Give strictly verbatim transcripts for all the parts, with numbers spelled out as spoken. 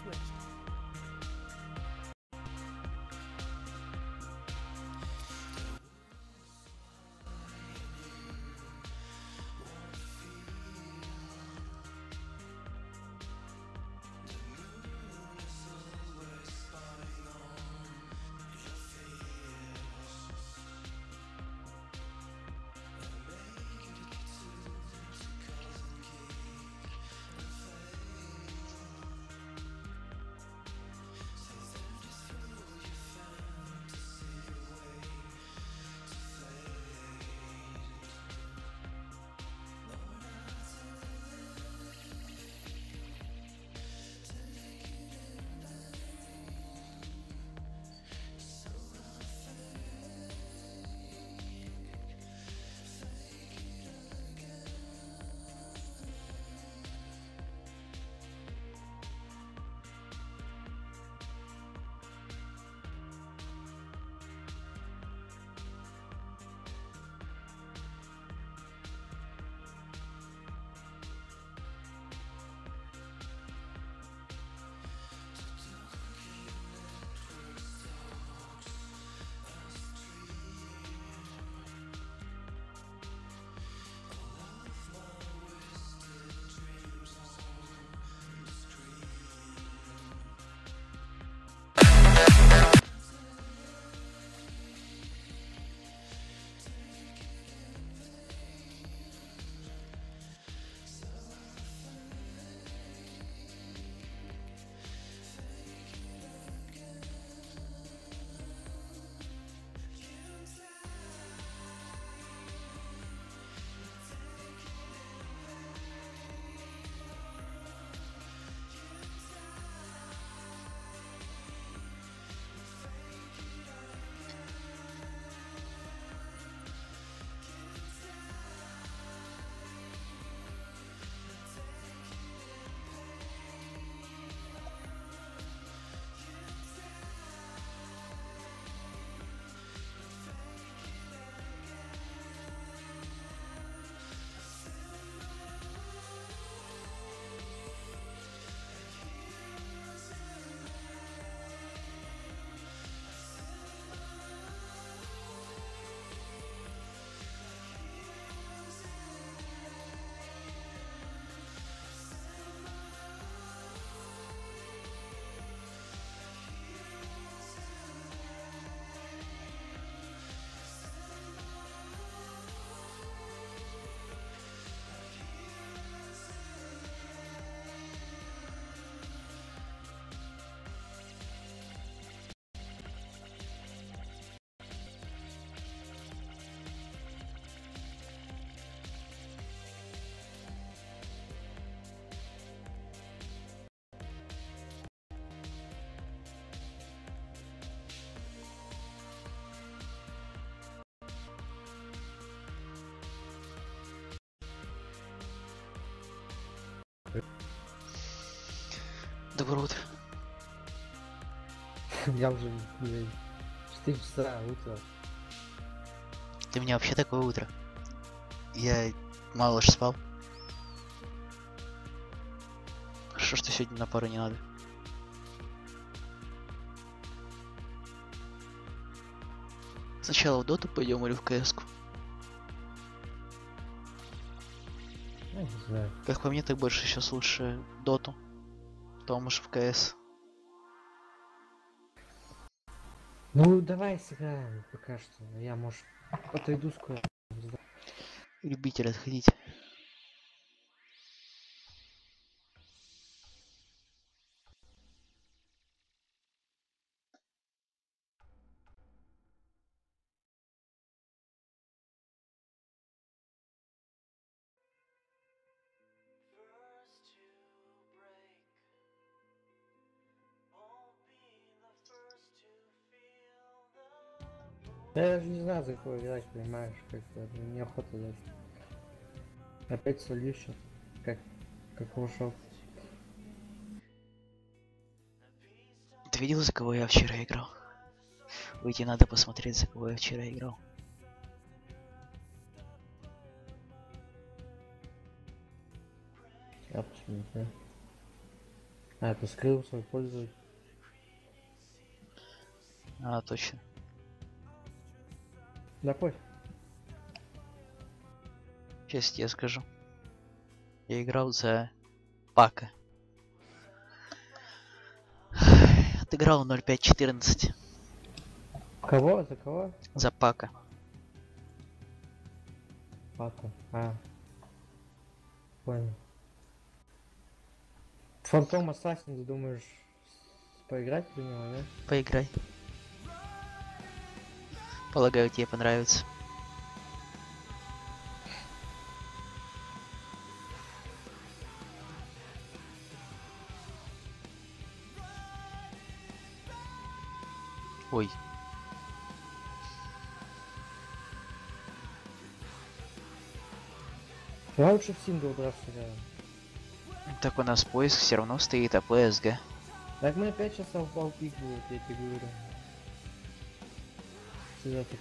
Доброе утро. Я уже, блин, четыре часа утра. Для меня вообще такое утро. Я мало ж спал. Хорошо, что сегодня на пару не надо. Сначала в доту пойдем или в кс-ку? Я не знаю. Как по мне, так больше сейчас лучше доту. Потом уж в кс. Ну давай сыграем пока что. Я, может, отойду скоро. Любитель отходить. Я даже не знаю, за кого играть, понимаешь, как-то неохота даже. Опять солью сейчас, как, как ушел. Ты видел, за кого я вчера играл? Выйти надо посмотреть, за кого я вчера играл. Я почему-то. А, ты скрыл свой пользователь. А, точно. Да пофиг. Сейчас я скажу. Я играл за Пака. Отыграл ноль пять четырнадцать. Кого? За кого? За Пака. Пака. А. Понял. Фантом Ассасин, ты думаешь, с- поиграть в него, да? Поиграй. Полагаю, тебе понравится. Ой. Я лучше в сингл драться играю. Так у нас поиск все равно стоит, а пэ эс гэ. Так мы опять сейчас упал пик будет, я тебе говорю. Всегда так.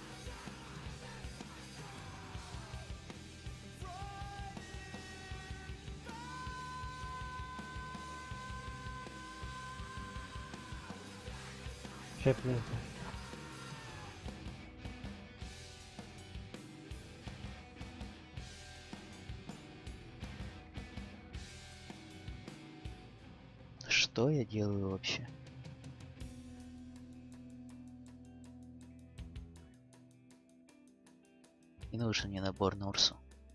Сейчас плюнь. Что я делаю вообще? Не нужен мне набор на Урсу.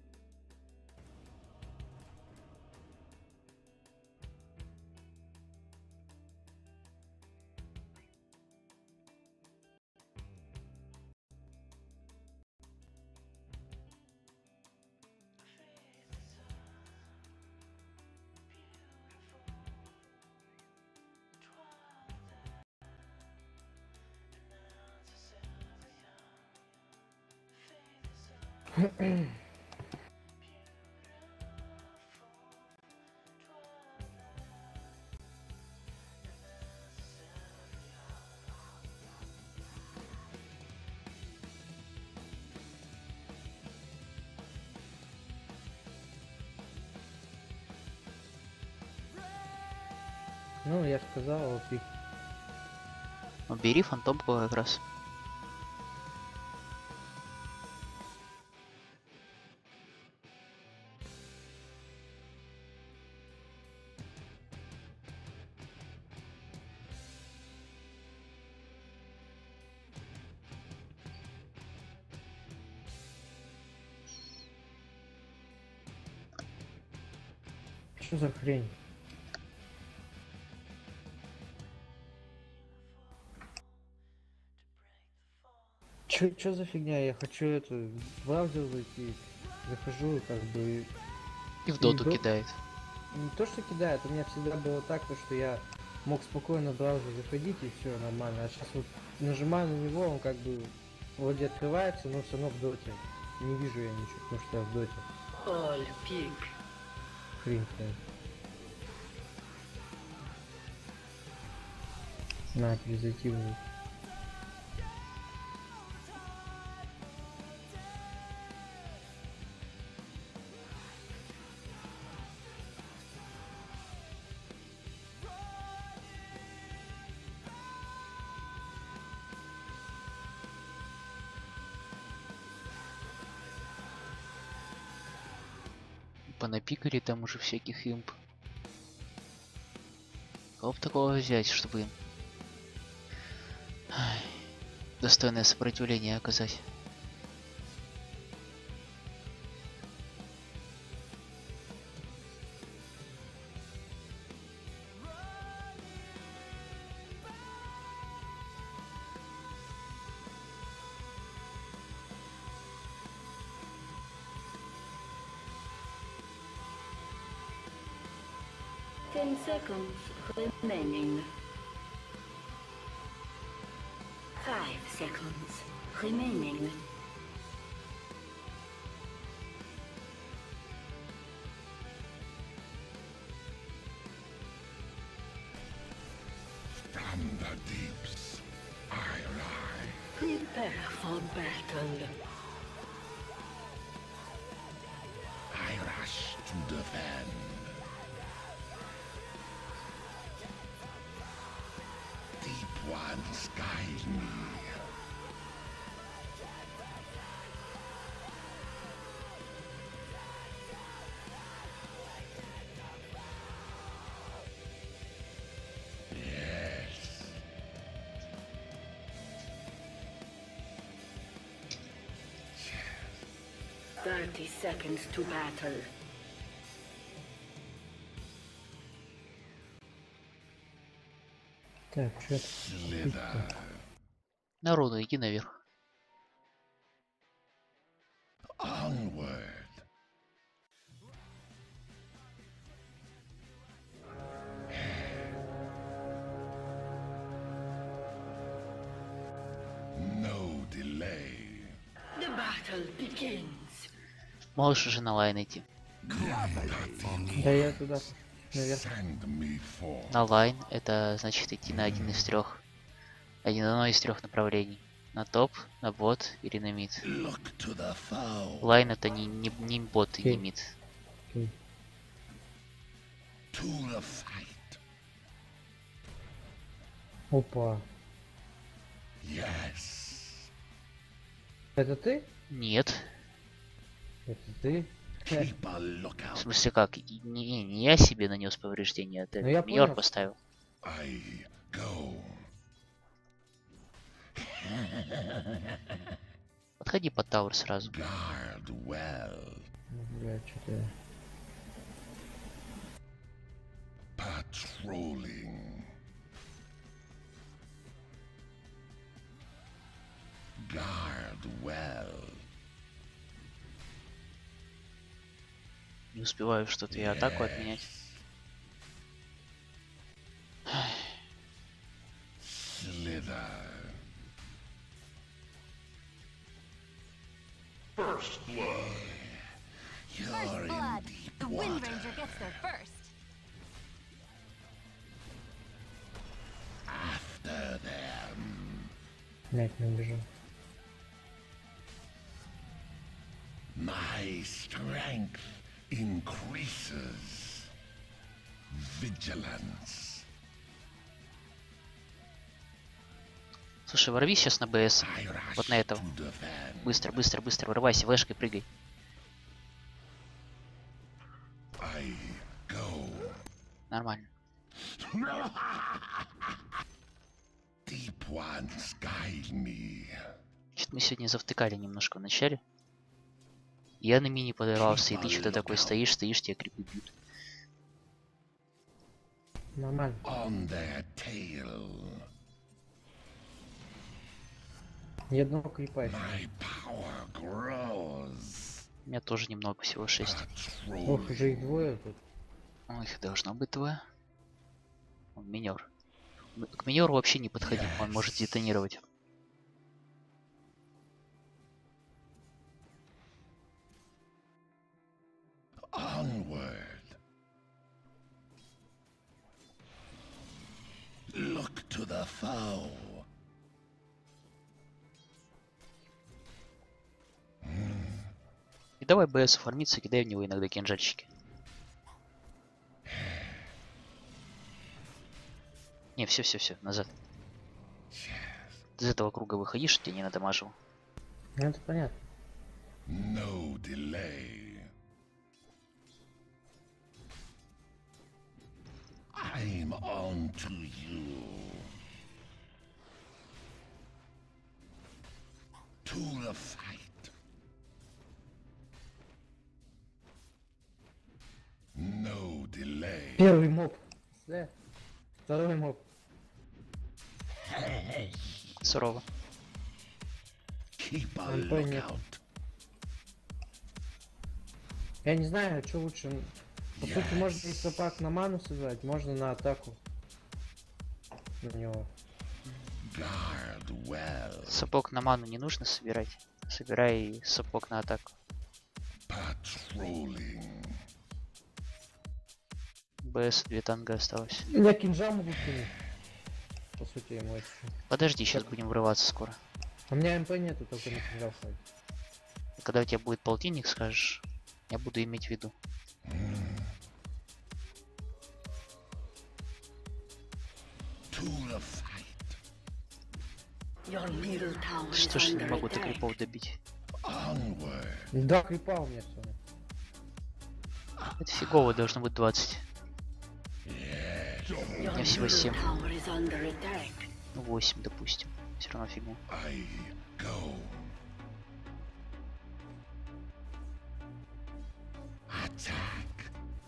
Ну, я ж сказал, вот пик. Ну, бери фантомку как раз. Что за хрень? Чё, чё за фигня? Я хочу это в браузер зайти. Захожу, как бы. И в И доту до- кидает. Не то, что кидает, у меня всегда было так, то, что я мог спокойно в браузер заходить и все нормально. А сейчас вот нажимаю на него, он как бы вроде открывается, но все равно в доте. Не вижу я ничего, потому что я в доте. All pig. Хрень какая-то. На, перезайти будет. Понапикали там уже всяких имп. Кого бы такого взять, чтобы ай, достойное сопротивление оказать? Ten seconds remaining. Five seconds remaining. From the deeps, I rise. Prepare for battle. I rush to defend. ones guide me. Yes. Thirty seconds to battle. Так, что Slither. Народу, иди наверх. Onward. No delay. The battle begins. Можешь уже на лайн идти. Да я туда наверх. Send me forth. На лайн это значит идти на один из трех. Один одно из трех направлений. На топ, на бот или на мид. Look to the foe. Лайн это не, не, не бот и не Окей. мид. Окей. To the fight. Опа. Yes. Это ты? Нет. Это ты? Keep a В lookout. смысле как? И- Не, не я себе нанес повреждения, это Ну, я Миньор понял. поставил. I go. Подходи под тауэр сразу. Guard well. Ну, бля, что-то... Patrolling. Guard well. Не успеваю что-то и атаку отменять. Slither. You're First in blood. deep The water. Wind Ranger gets there first. After them. Блять, не убежал. My strength increases. Vigilance. Слушай, ворвись сейчас на БС. I rush Вот на этого. to defend. Быстро, быстро, быстро, вырывайся, флешкой прыгай. I go. Нормально. Deep ones guide me. Что-то мы сегодня завтыкали немножко в начале. Я на мини подорвался, и ты что-то такой стоишь, стоишь, тебя крипы бьют. Нормально. On their tail. Ни одного крипа еще. My power grows. У меня тоже немного, всего шесть. Ох, уже их двое тут. Ну, их должно быть двое. Он минер. М- К минеру вообще не подходи, он может детонировать. Onward. Look to the foe. И давай БС фармиться, кидай в него иногда кинжальчики. Не, все, все, все, назад. Ты из этого круга выходишь, тебе не надамажил. Ну это понятно. No delay. I'm on to you. To the fight. No delay. Первый моб. Да. Второй моб. Сурово. Keep a Он понят. lookout. Я не знаю, что лучше. По сути, можно и сапак на ману сыграть, можно на атаку. На него. Guard well. Сапог на ману не нужно собирать. Собирай сапог на атаку. Patrolling. БС две танга осталось. Я кинжал могу кинуть. По сути, ему это. Подожди, сейчас будем врываться скоро. У меня МП нету, только на кинжал хватит. Когда у тебя будет полтинник, скажешь, я буду иметь в виду. To the fight. Your middle tower is Что ж я не under могу до attack. крипов добить? Onward. Да, крипа у меня все. Это фигово, должно быть двадцать. Your меня всего middle семь. tower is under attack. Ну восемь, допустим. Все равно фигня. I go. Attack.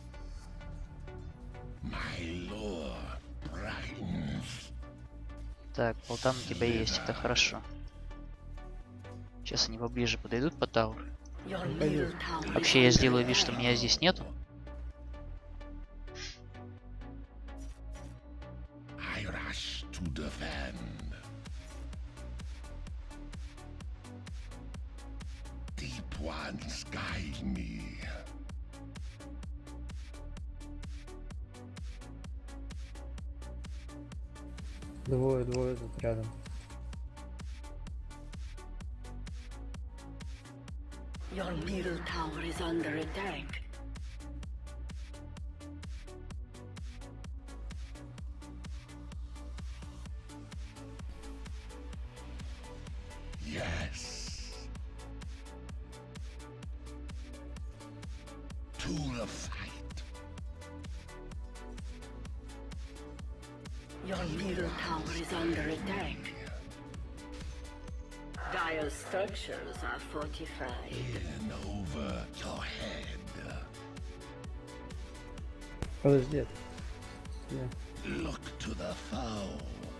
My lure brightens. Так, болтан у тебя есть, это хорошо. Сейчас они поближе подойдут по тауру. Your middle tower is Вообще я under сделаю вид, attack. что меня здесь нету. I rush to defend. Deep ones guide me. Двое, двое тут рядом. Your middle tower is under attack. Yes. To the fight. Your middle tower is under attack. Dire structures are fortified. In over your head. Подожди. это- Я- Look to the foe.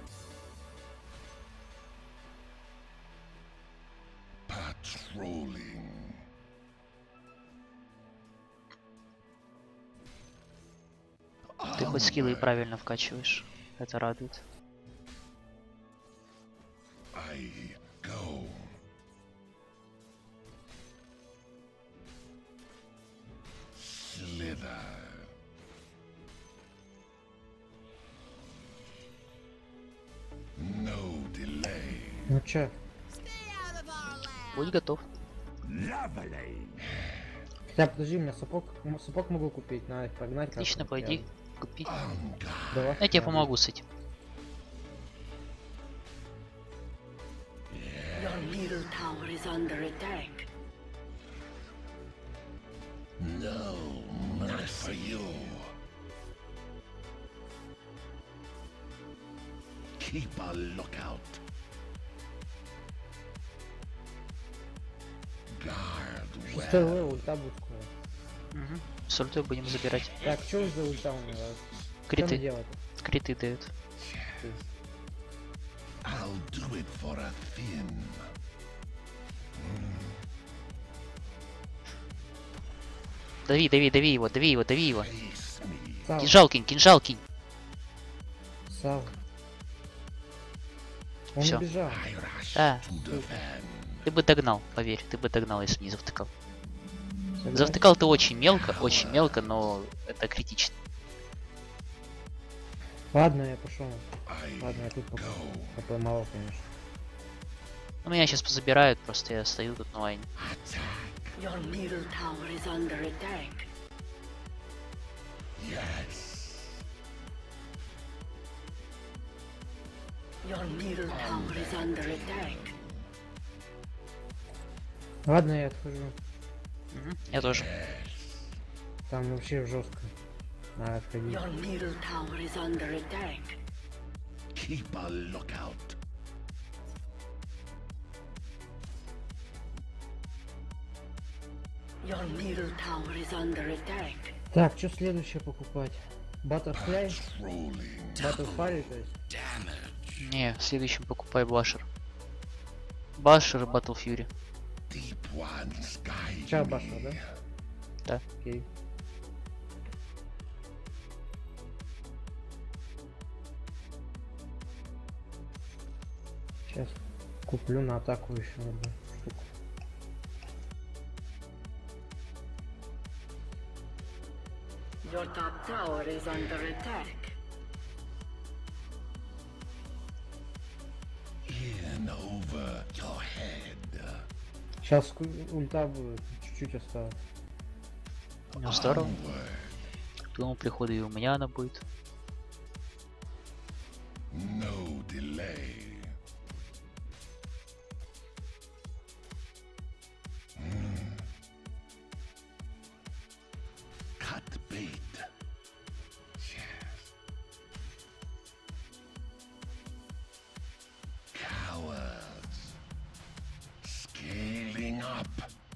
Patrolling. Ты хоть скиллы правильно вкачиваешь. Это радует. I go. Slither. No delay. Ну чё? Будь готов. Lovely. Хотя подожди, у меня сапог, м- сапог могу купить, надо их погнать. как-то. Отлично, пойди, Я- купи. On guard. Давай. Я тебе Да. помогу с этим. Your middle tower is under attack. No, not for you. Keep a lookout. Guard Шестой well. левел, ульта будет скоро. Угу. С ультой будем забирать. Так, что за ульта у него? Что Криты. делать? Криты дают. I'll do it for a fin. Дави, дави, дави его, дави его, дави его. Face me. Сав, Кинжал кинь, кинжал кинь. Сав. Он Всё. убежал. I rush А. to defend. Ты бы догнал, поверь, ты бы догнал, если бы не завтыкал. Согласен. Завтыкал ты очень мелко, очень мелко, но это критично. Ладно, я пошел. I Ладно, я тут пока go. попоймал, конечно. Ну, меня сейчас позабирают, просто я стою тут на лайне. Attack. Your middle tower is under attack. Yes. Your middle tower is under attack. Ладно, я отхожу. Мгм, я тоже. Там вообще жестко. Надо отходить. Your middle tower is under attack. Keep a lookout. Your middle tower is under attack. Так, что следующее покупать? Баттерфляй? Trolling. Баттерфляй, то есть? Не, в следующем покупай Башер. Башер и Батл Фьюри. Deep ones guide Сейчас me. башня, да? Да. Окей. Сейчас куплю на атаку еще одну штуку. Your top tower is under attack. In over your head. Сейчас ульта будет, чуть-чуть осталось. Ну, здорово. Onward. К твоему приходу и у меня она будет. No delay. up.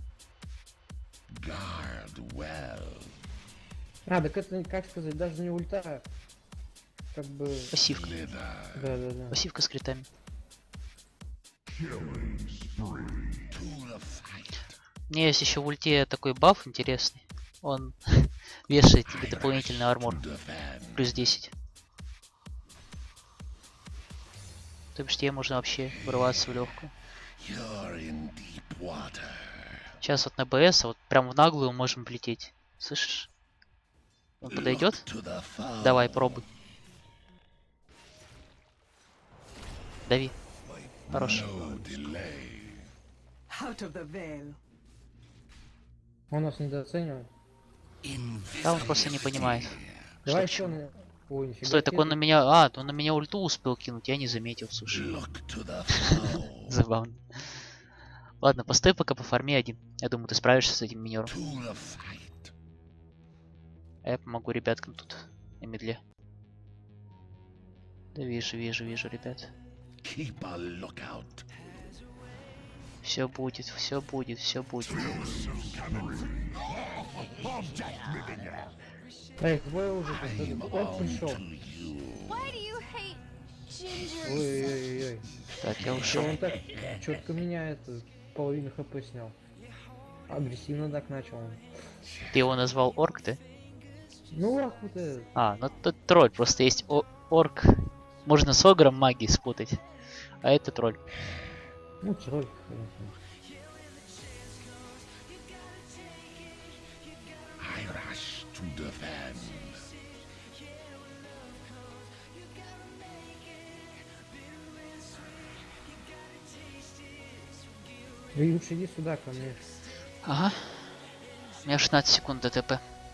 Guard well. А, так это, как сказать, даже не ульта. Как бы... Пассивка. Slither. Да, да, да. Пассивка с критами. To the fight. У меня есть еще в ульте такой баф интересный. Он вешает тебе дополнительный армор. Defend. Плюс десять. То бишь тебе можно вообще вырываться в легкую. You're in deep water. Сейчас вот на БС, а вот прям в наглую можем полететь. Слышишь? Он подойдет? To the foe. Давай, пробуй. Дави. Хорош. No delay. Out of the veil. Он нас недооценивает. Да он просто не понимает. Давай Что к еще чему. на... Ой, нифига Стой, так себе. он на меня... А, он на меня ульту успел кинуть, я не заметил, слушай. Look to the foe. Забавно. Ладно, постой пока по фарме один. Я думаю, ты справишься с этим минером. To the fight. А я помогу ребяткам тут на медле. Да вижу, вижу, вижу, ребят. Keep a lookout. Все будет, все будет, все будет. Эй, двое уже I'm тут. Он пришел. on to you. Why do you hate ginger? Ой-ой-ой. Так, я Что ушел. он так четко меня это половину хп снял. Агрессивно так начал он. Ты его назвал орк, да? Ну ах, вот это. А, ну тут тролль, просто есть о- орк. Можно с огром магии спутать. А это тролль. Ну, тролль, конечно. I rush to defend. Вы лучше иди сюда ко мне. Ага. У меня шестнадцать секунд ДТП.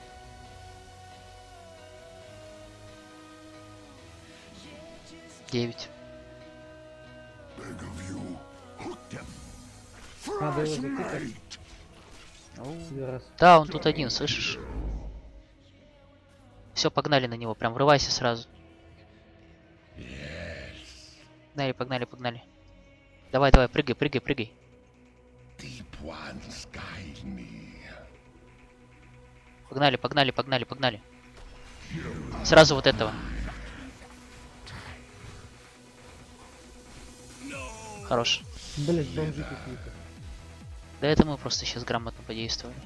Девять. Beg of you. Hook them. Надо его затыкать. Right. Себе раз. Да, он тут один, слышишь? Все, погнали на него, прям врывайся сразу. Погнали, погнали, погнали. Давай, давай, прыгай, прыгай, прыгай. Deep ones guide me. Погнали, погнали, погнали, погнали. Сразу вот этого. Хорош. Блять, бомжи какие-то. Да это мы просто сейчас грамотно подействовали.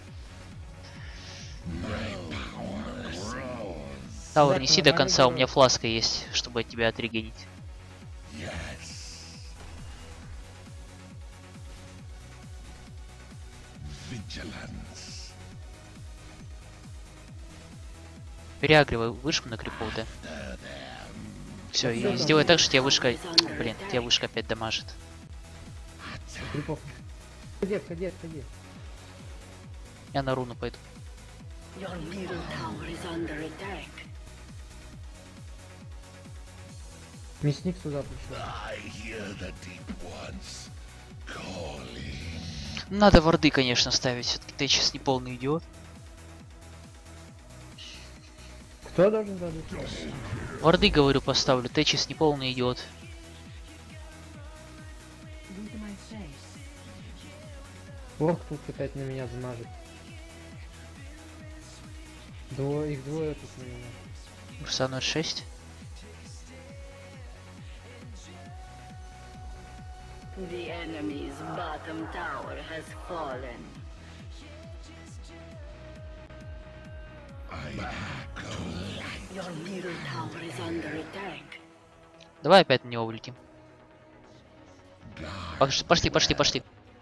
Тауэр, Да, неси до нормально конца, у делают. меня фласка есть, чтобы от тебя отрегенить. Yes. Vigilance. Переагривай вышку на крипу, да? Все, и Всё, сделай да. так, что тебя вышка... Блин, тебя вышка опять дамажит. Крипов. Ходи, ходи, ходи. Я на руну пойду. Your middle tower is under attack. Мясник сюда пришел. I hear the deep ones calling. Надо варды, конечно, ставить. Все-таки ты сейчас не полный идиот. Кто должен задать? Варды, говорю, поставлю. Ты сейчас не полный идиот. Ох, тут опять на меня замажет. Двое, их двое тут на меня. Урса ноль шесть. The enemy's bottom tower has fallen. I echo. Your middle tower is under attack. Давай опять на него улетим. God. Пошли, пошли, пошли, пошли.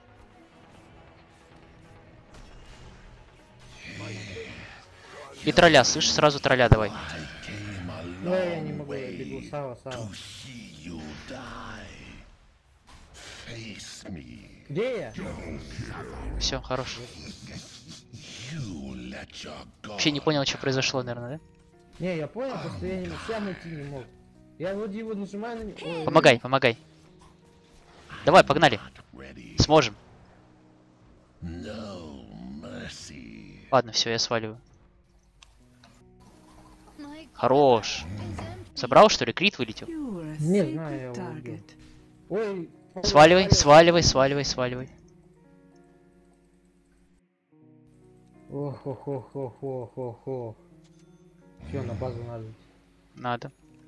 И тролля, слышь, сразу тролля давай. I came a Ну long я не могу, я бегу. way Сава, Сава. to see you die. Face me. Где я? Все, хорош. You let your Вообще не god понял, что произошло, наверное, да? Не, я понял, просто я не себя найти не мог. Я вроде его нажимаю на него. Ой, Помогай, помогай. Давай, погнали. ready. Сможем. No mercy. Ладно, все, я сваливаю. My Хорош. Собрал, что ли? Крит вылетел? You were a Не sacred знаю, я его убил. target. Ой, Сваливай, сваливай, сваливай, сваливай. Ох, ох, ох, ох, ох, ох, ох. Все, на базу надо. Надо.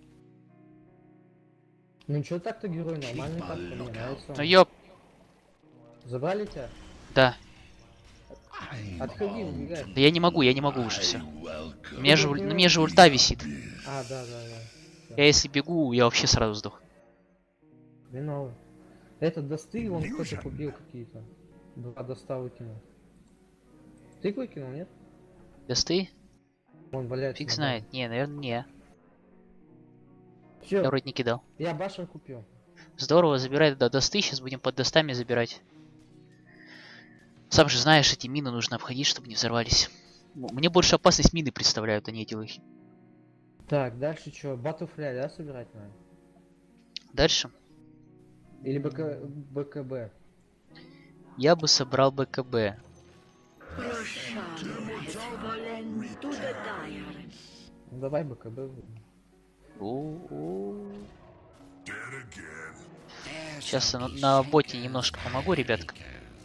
Ну чё так-то герой нормальный как-то, мне нравится. Ну он. ёп. Забрали тебя? Да. Отходи, убегай. Да я не могу, я не могу уже все. Welcome. У меня же, уль- на мне же ульта висит. А, да, да, да. Я если бегу, я вообще сразу сдох. Хреново. Этот досты, он кто-то купил какие-то. Два доста выкинул. Ты выкинул, нет? Досты? Он валяется. Фиг на знает. Не, наверное, не. Все, Я вроде не кидал. я башен купил. Здорово, забирай тогда досты, сейчас будем под достами забирать. Сам же знаешь, эти мины нужно обходить, чтобы не взорвались. М- Мне больше опасность мины представляют, а не эти лохи. Так, дальше что? Батуфля, да, собирать надо? Дальше. Или БК... БКБ? Я бы собрал БКБ. Your shadow has fallen to the dire. Ну давай БКБ. У-у. Dead again. Сейчас я на, на боте немножко помогу, ребятка.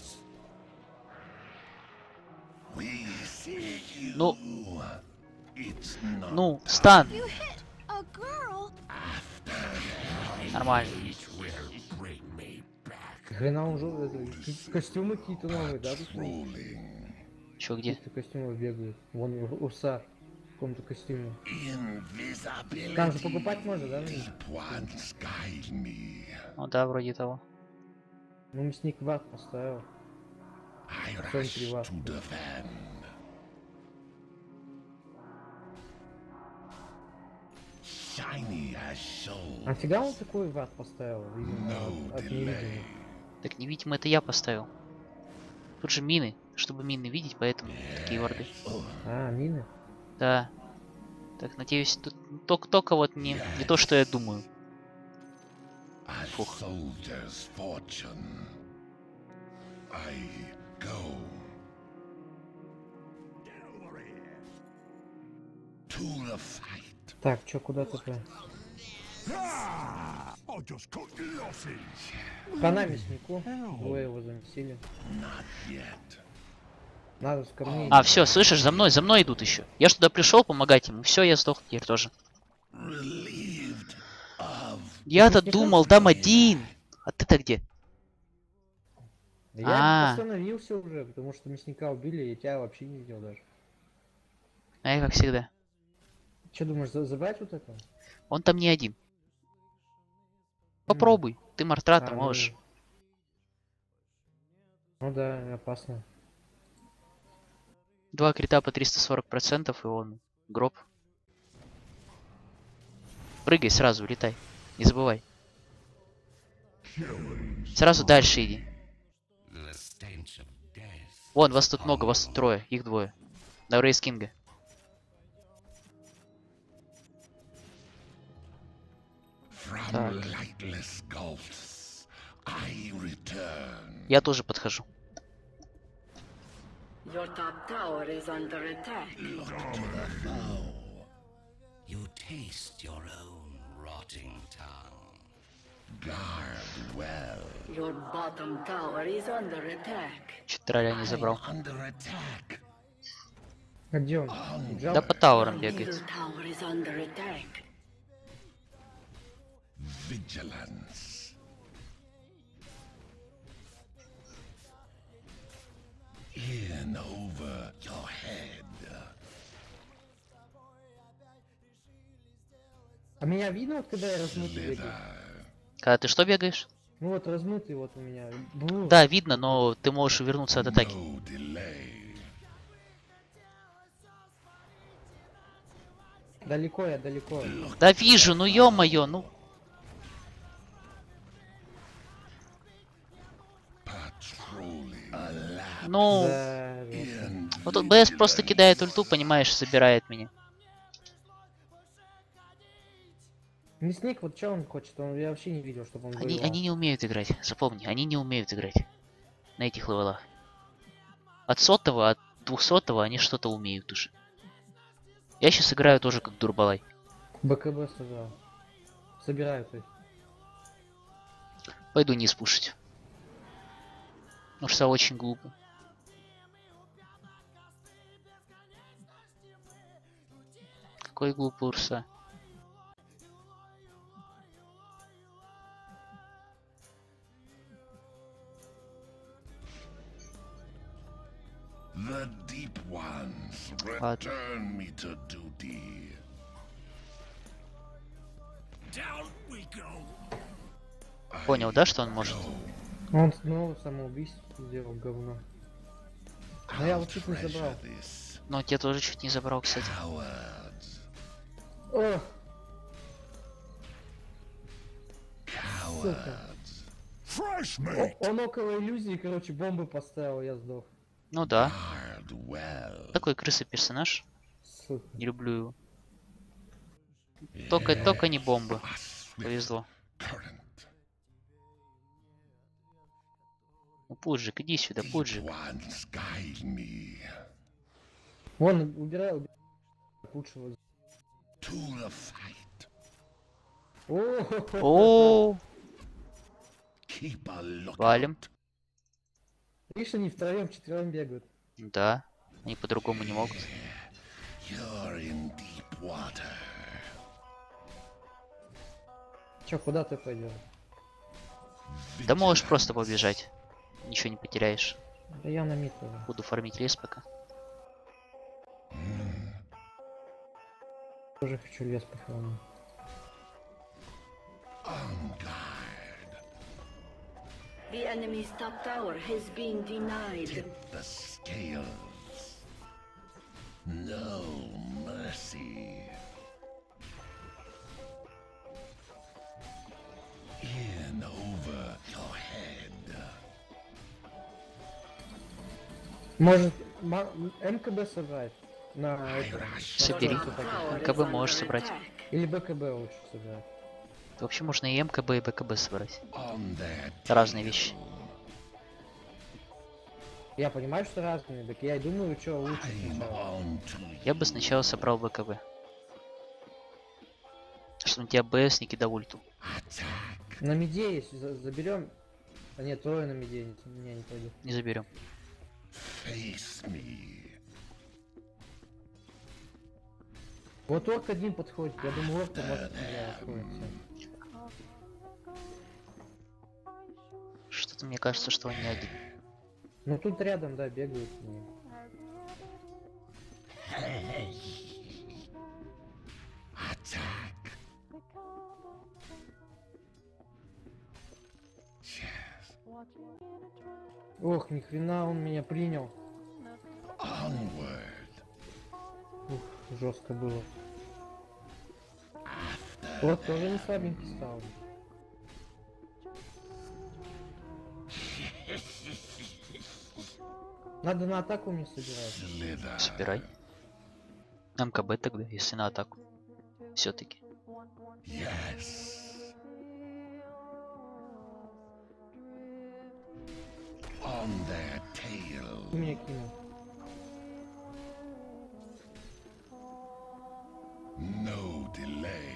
We see you. Ну, It's not ну, стан. You hit a girl. Нормально. Хрена уже это, костюмы какие-то новые, да? Тут rolling. Чё, где? какие-то костюмы бегают. Вон у- урса в каком-то костюме. Invisibility. Там же покупать можно, да? Deep ones guide me. Ну да, вроде того. Ну, мясник ват поставил. I Son rush privado. to defend. Shiny as soul. А фига он такой ват поставил? Видимо, No от, от delay. невидимых. Так невидимо это я поставил. Тут же мины, чтобы мины видеть, поэтому такие варды. А, мины? Да. Так, надеюсь, тут только, только вот не, не то, что я думаю. A Фух. soldier's fortune. I go. To the fight. Так, чё, куда-то-то? I'll just cut losses. Хана мяснику. Двое его замесили. Not yet. Надо с камней. А, все, слышишь, за мной, за мной идут еще. Я ж туда пришел помогать ему. Все, я сдох теперь тоже. Relieved of Я-то думал, там один. А ты-то где? Я А. остановился уже, потому что мясника убили, и тебя вообще не видел даже. А я как всегда. Че думаешь, за- забрать вот это? Он там не один. Попробуй. Ты Мартрата А, ну, можешь. Ну да, опасно. Два крита по триста сорок процентов, и он гроб. Прыгай сразу, улетай. Не забывай. Сразу дальше иди. Вон, вас тут много, вас тут трое, их двое. На Рейс Кинга. from Так. lightless gulfs. I return. Я тоже подхожу. Your top tower is under attack. You taste your own rotting tongue. Guard well. Your bottom tower is under attack. Чуть тролля не забрал. Under attack. А где он? Убежал? Да по таурам Your бегает. middle tower is under attack. Vigilance. In over your head. А меня видно, вот когда я размытый бегаю? Slither. Когда ты что бегаешь? Ну вот размытый вот у меня. Бу. Да, видно, но ты можешь увернуться от атаки. No delay. Далеко я, далеко. Да вижу, ну ё-моё, ну. Patrolling. Alas. Ну, Да, да. In вот тут БС просто кидает ульту, понимаешь, собирает меня. Мясник, вот что он хочет? Он, я вообще не видел, чтобы он Они, воевал. они не умеют играть, запомни, они не умеют играть. На этих левелах. От сотого, от двухсотого они что-то умеют уже. Я сейчас играю тоже как дурбалай. БКБ собрал. Собираю, то есть. Пойду низ пушить. Потому что очень глупо. Какой глупый урса. The deep ones Ладно. return me to duty. Down we go. Понял, да, что он может? Он снова самоубийство сделал, говно. Но я вот чуть не забрал. This Ну, тебя тоже чуть не забрал, кстати. cowards. О, Cowards. Fresh о- meat. он около иллюзии, короче, бомбы поставил, я сдох. Ну да. Guard well. Такой крысый персонаж. Сука. Не люблю его. Только, только не бомбы. Swift Повезло. current. Ну, Пуджик, иди сюда, Deep Пуджик. ones guide me Вон, убирай, убирай лучшего. to the fight. О, О, Keep a lookout. валим. видишь, они втроем, четвером бегают. Да. Они по-другому не могут. You're in deep water. Чё, куда ты пойдешь? Да можешь просто побежать. Ничего не потеряешь. Да я на мид уже. Буду фармить лес пока. Тоже хочу лес пофармить. On guard. The enemy's top tower has been denied. The scales. No mercy. In over your head. Может, ма- МКБ собрать? На I это. rush. Собери. Top tower МКБ is можешь under собрать. attack. Или БКБ лучше собрать. Вообще можно и МКБ, и БКБ собрать. On their Это разные вещи. Я понимаю, что разные, так я и думаю, что лучше I'm сначала. on to Я бы сначала собрал БКБ. Чтобы на тебя БС не кидал ульту. attack. На миде есть, за- заберем. А нет, трое на миде, нет, не, не пойду. Не заберем. Face me. Вот орк один подходит, я думаю, орк может меня расходится. Что-то мне кажется, что он не один. Ну тут рядом, да, бегают. Ну. Attack. Yes. Ох, ни хрена он меня принял. Onward. Ух, жестко было. Вот тоже не слабенький стал. Надо на атаку мне собирать. Slither. Собирай. МКБ тогда, если на атаку. Все-таки. Yes. On their tail. Ты меня кинул. No delay.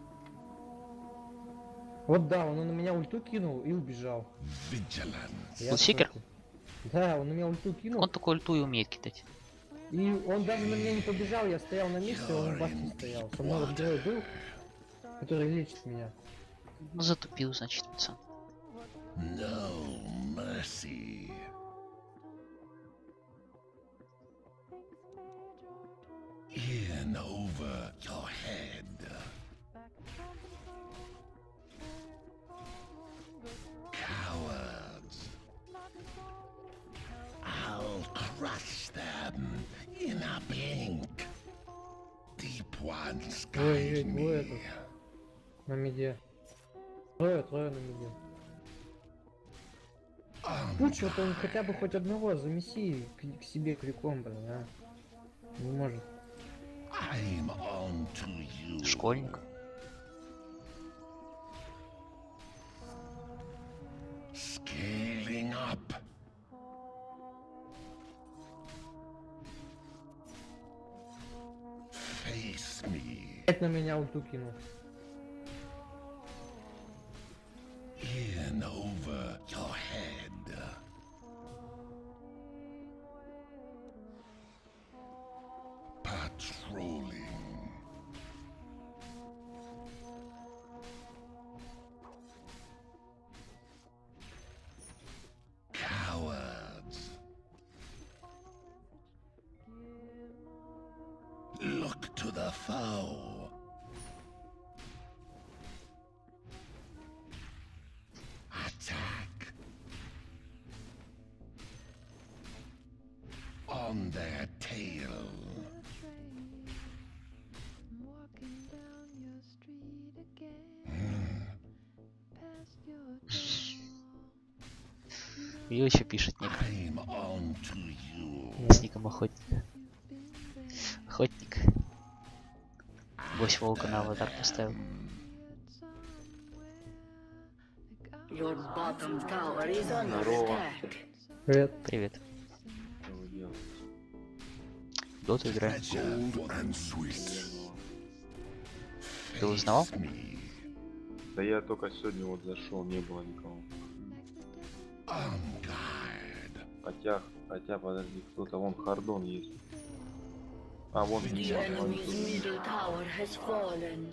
Вот да, он на меня ульту кинул и убежал. Vigilance. Я в Лутсикер? шоке. Да, он на меня ульту кинул. Он только ульту и умеет кидать. И он даже на меня не побежал, я стоял на месте, он в басте стоял. Со мной вот герой был, который лечит меня. Ну затупил, значит, пацан. No mercy. In over your head. Cowards. I'll crush them in a blink. Deep ones Ой, guide ой, двое me. тут. На миде. Трое, трое на миде. Пуч, вот он хотя бы хоть одного замеси к, к себе криком, блин, а. Не может. I'm on to you. Школьник. Scaling up. Face me. Опять на меня ульту кинул. In over your head. Patrolling. to the foe. Attack. On their tail. И еще пишет ник. I'm on to you. С ником охотник. Охотник. Гвоздь волка на аватар поставил. Your bottom tower is under attack. Привет. Привет. Доту играем. Gold and sweet. Ты узнавал? Me. Да я только сегодня вот зашел, не было никого. On guard. Хотя, хотя, подожди, кто-то, вон Хардон есть. А, вон The Миша, enemy's middle tower has fallen.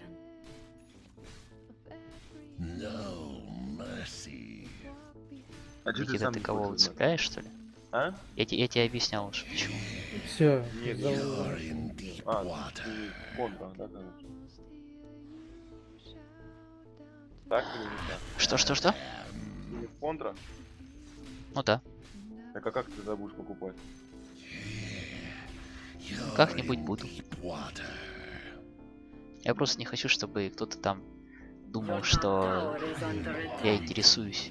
No mercy. А чё ты Никита, сам ты не кого хочешь знать? выцепляешь, что ли? А? Я, те- я тебе объяснял уже, почему. Все. Нет, You're in deep А, water. ты контра, да, короче. Так или не так? Что, что, что? Ты не в контра? Ну да. Так а как ты тогда будешь покупать? You're Как-нибудь in буду. deep water. Я просто не хочу, чтобы кто-то там думал, Your top что tower is under я attack. интересуюсь.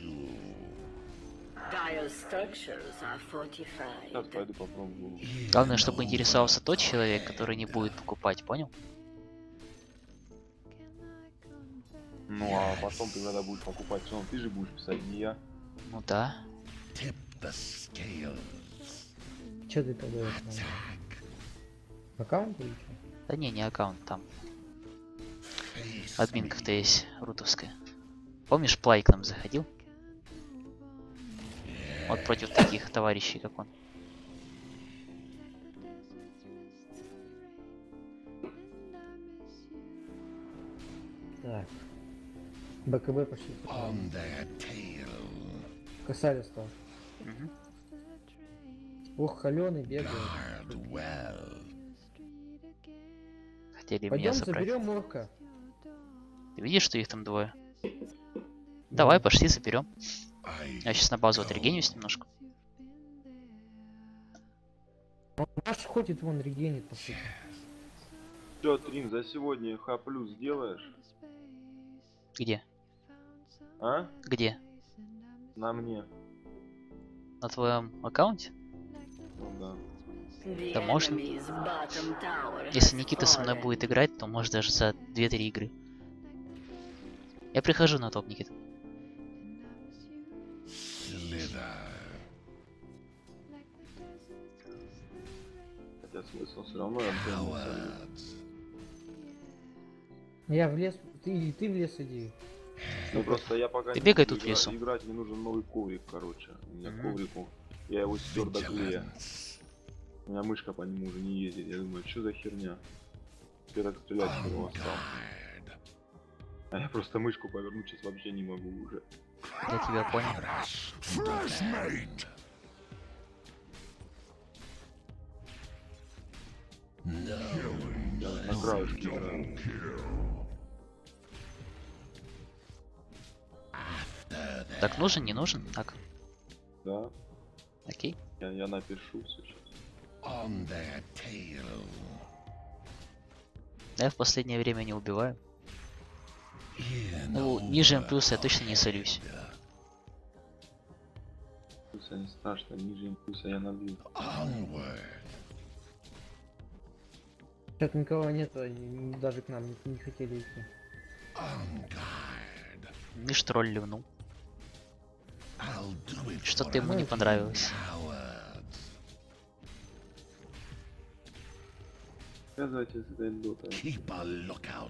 Dire structures are fortified. Сейчас пойду попробую. Главное, чтобы интересовался тот человек, который не будет покупать, понял? Ну а потом ты когда будешь покупать, все равно ты же будешь писать, не я. Ну да. Tip the scales. Че ты тогда? Аккаунт или что? Да не, не аккаунт, там Face админка-то есть, рутовская. Помнишь, Плай к нам заходил? Вот против таких товарищей, как он. Так. БКБ пошли. on their tail. Косарь стал. Мгм. Ох, холеный бегает. Guard well. Хотели меня Пойдем забрать. заберем орка. Ты видишь, что их там двое? Давай, пошли, заберем. I Я сейчас на базу отрегенюсь немножко. Он наш ходит, вон регенит, по сути. Все, Трин, за сегодня Х плюс сделаешь? Где? А? Где? На мне. На твоем аккаунте? Ну да. The Да можно. enemy's bottom tower Если has Никита со мной fallen. будет играть, то может даже за две-три игры. Я прихожу на топ, Никита. slither. Хотя смысл все равно я понял. Cowards. Я в лес. Ты или ты в лес иди. Ну просто я пока Ты не бегай буду тут в игра- лесу. Играть мне нужен новый коврик, короче. У меня Мгм. коврику. Я его стер до клея. Vigilance. У меня мышка по нему уже не ездит. Я думаю, что за херня? Теперь так стрелять On херово стал. guard. А я просто мышку повернуть сейчас вообще не могу уже. Я тебя понял. First mate. No На краешке играю. Так, нужен, не нужен? Так, Да, окей. я, я напишу все сейчас. on their tail. Я в последнее время не убиваю. In Ну, ниже М плюс я точно не солюсь. Импульса не страшно, ниже импульса я набью. onward. Что-то никого нет, они даже к нам не, не хотели идти. On guard. Миш тролль ливнул. I'll do it. Что-то for ему не понравилось. cowards. Связывайтесь с этой дотой. Keep a lookout.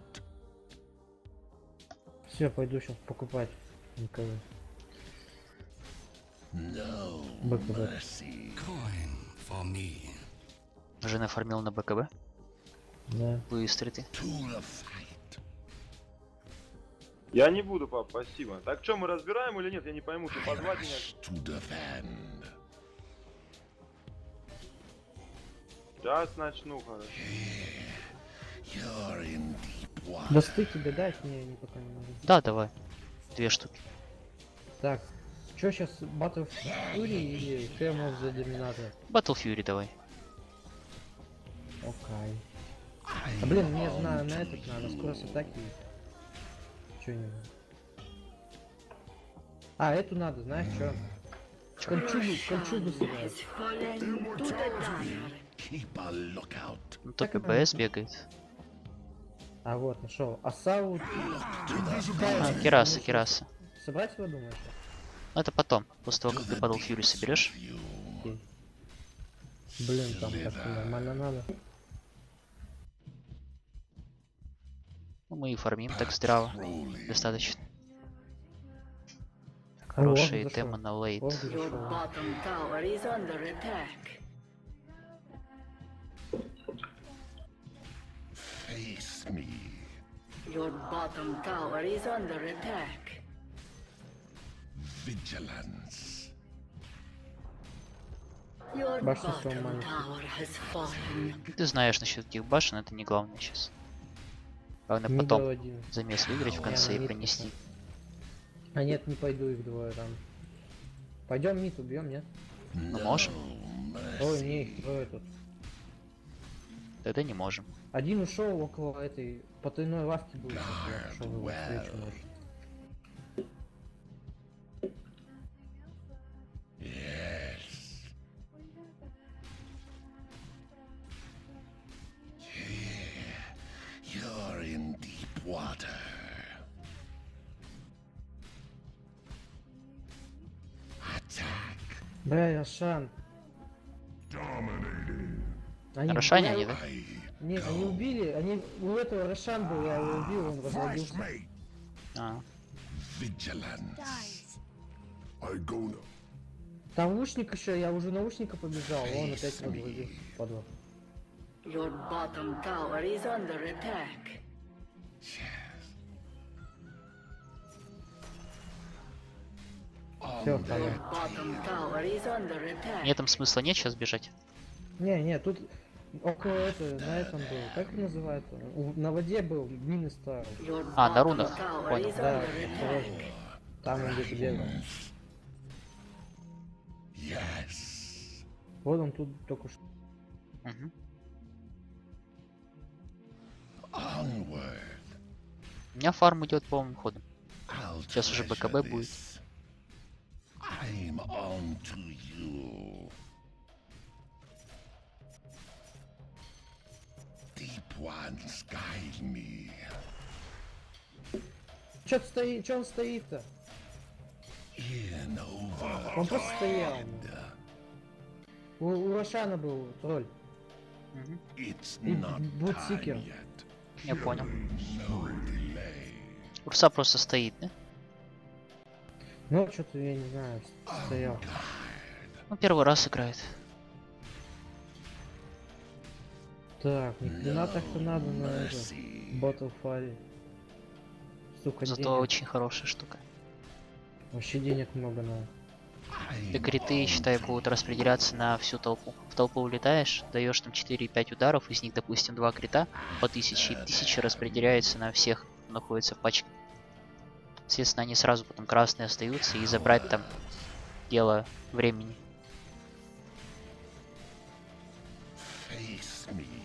Все, пойду сейчас покупать. Никого. No БКБ. mercy. Coin for me. Уже нафармил на БКБ. Да. Быстрый ты. To the fight. Я не буду, пап, спасибо. Так что, мы разбираем или нет? Я не пойму, ты позвать меня. To defend. Сейчас начну, хорошо. You're in deep water. Басты тебе дать? Не, не пока не надо. Да, давай. Две штуки. Так, чё сейчас, Battle Fury или Helm of the Dominator? Battle Fury давай. Окей. А блин, мне на, на этот надо скорость атаки. Чё не надо? А, эту надо, знаешь чё? Кончугу, кончугу сыграть. Has fallen to the dire. Keep a lookout. Ну то ППС бегает. А вот, нашел. Асау. А, Кераса, Кераса. Собрать его, думаешь? Ну это потом, после того, как ты Battle Fury соберешь. Окей. Блин, там как-то нормально надо. Ну, мы и фармим так здраво. Rolling. Достаточно. О, Хорошие зашел. темы на лейт. О, Your зашел. bottom tower is under attack. Face me. Your bottom tower is under attack. Vigilance. Your Башня bottom сломалась. tower has fallen. Ты знаешь насчет этих башен, это не главное сейчас. Главное Мидл потом один. замес выиграть в Я конце на и мид пронести. А нет, не пойду их двое там. Пойдем мид убьем, нет? Ну можем, Ой, не, их трое тут. тогда не можем. Один ушел около этой потайной лавки был. сейчас я пошел его встречу, может. Yes. Yeah. You're in deep water. Attack. Бля, Рошан. Они, Рошане я- они, да? I Не, они убили, они, у этого Рошан был, я его убил, он возродился. А, vigilance. Dies. I go now. Там лучник еще, я уже на лучника побежал, он опять возродился, падла. Your bottom tower is under attack. Все, Your bottom tower is under attack. нет там смысла нет сейчас бежать. Не, не, тут около этого, на этом был, как это называется? У- на воде был, мины ставил. Your А, на bottom рунах, tower понял. is Да, under осторожно. attack. Там он где-то бегал. Yes. Вот он тут только что. Мгм. Onward. У меня фарм идет полным ходом. I'll Сейчас уже treasure БКБ будет. this. I'm on to you. Deep ones guide me. Че стоит, че он стоит-то? In over. Он просто стоял. У, у Рошана был тролль. Мгм. It's И not Блудсикер. time yet. Я понял. No delay. Урса просто стоит, да? Ну, что-то я не знаю, стоял. Ну, первый раз играет. Так, ни хрена так-то надо на это. Mercy. Battle Fury. Сука, Зато денег. очень хорошая штука. Вообще денег много надо. И криты, считай, будут распределяться на всю толпу. В толпу улетаешь, даешь там четыре-пять ударов, из них, допустим, два крита по тысяче, и тысяча распределяется на всех, кто находится в пачке. Соответственно, они сразу потом красные остаются, и забрать там дело времени. Face me.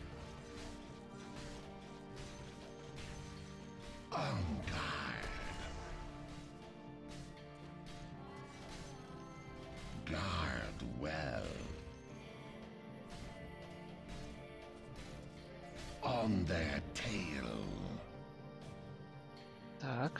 On guard. Guard well. On their tail. Так.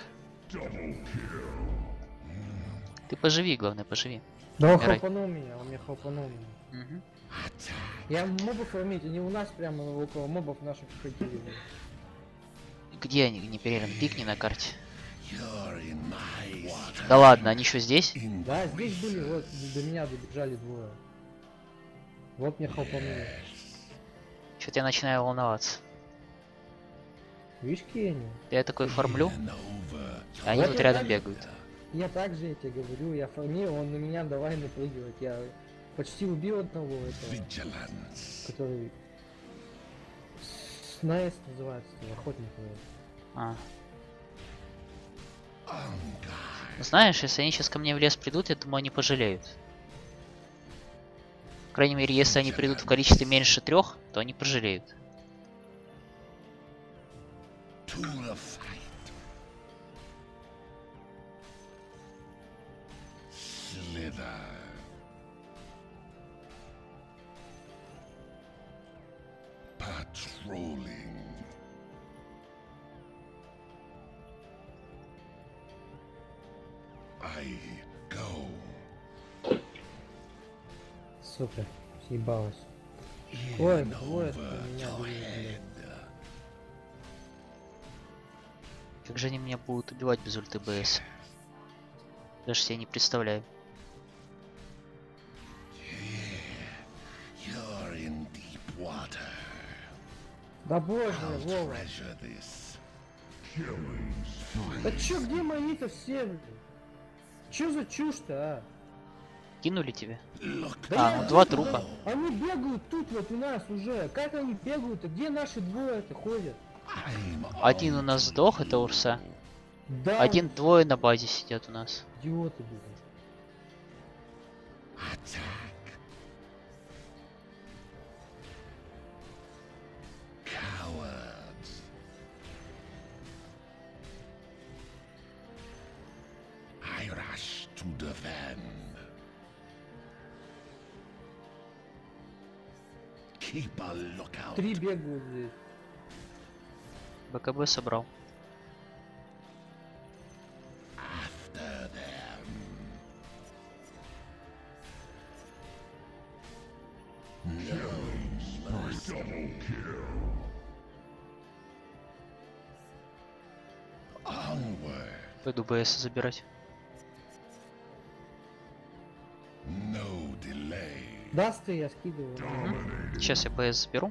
Ты поживи, главное, поживи. Да он Умирай. хлопанул меня, он меня хлопанул меня. Мгм. Я мобов фармить, они у нас прямо около мобов наших ходили. Где они, не перерен? Пикни на карте. You're in my water. Да ладно, они еще здесь? In Да, здесь были, вот до меня добежали двое. Вот мне хлопанули. Что-то я начинаю волноваться. Видишь, Кенни? Я такой фармлю, and over. а они Вот тут я рядом так- бегают. Я так же, я тебе говорю, я фармил, он на меня давай напрыгивать. Я почти убил одного этого, Vigilance. который На С называется, охотник. А. Знаешь, если они сейчас ко мне в лес придут, я думаю, они пожалеют. По крайней мере, если они придут в количестве меньше трех, то они пожалеют. Patrolling. I go. Супер, съебалась. Ой, двое меня убили. Как же они меня будут убивать без ульты БС? Даже себе не представляю. You're in deep water. Да боже, Вова. Treasure this. Да чё, где мои-то все, блин? Чё за чушь-то, а? Кинули тебе? Look, А, я ну два тут, трупа. да, они бегают тут вот у нас уже. Как они бегают-то? Где наши двое-то ходят? I'm Один у нас сдох, это Урса. Да, Один, двое на базе сидят у нас. идиоты, блин. attack. Cowards. I rush to defend. Keep a lookout. Три бегают здесь. БКБ собрал. After them. Onward. Пойду БС забирать. No delay. Даст ты, я скидываю. Сейчас я БС заберу.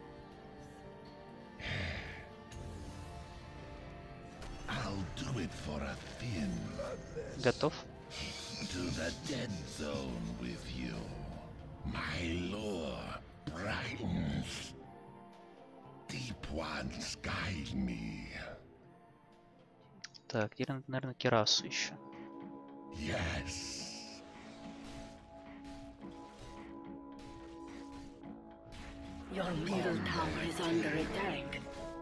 I'll do it for a fin. Готов. To the dead zone with you. My lure brightens. Deep ones guide me. Так, теперь надо, наверное, Керасу еще. Yes. Your middle tower is under attack.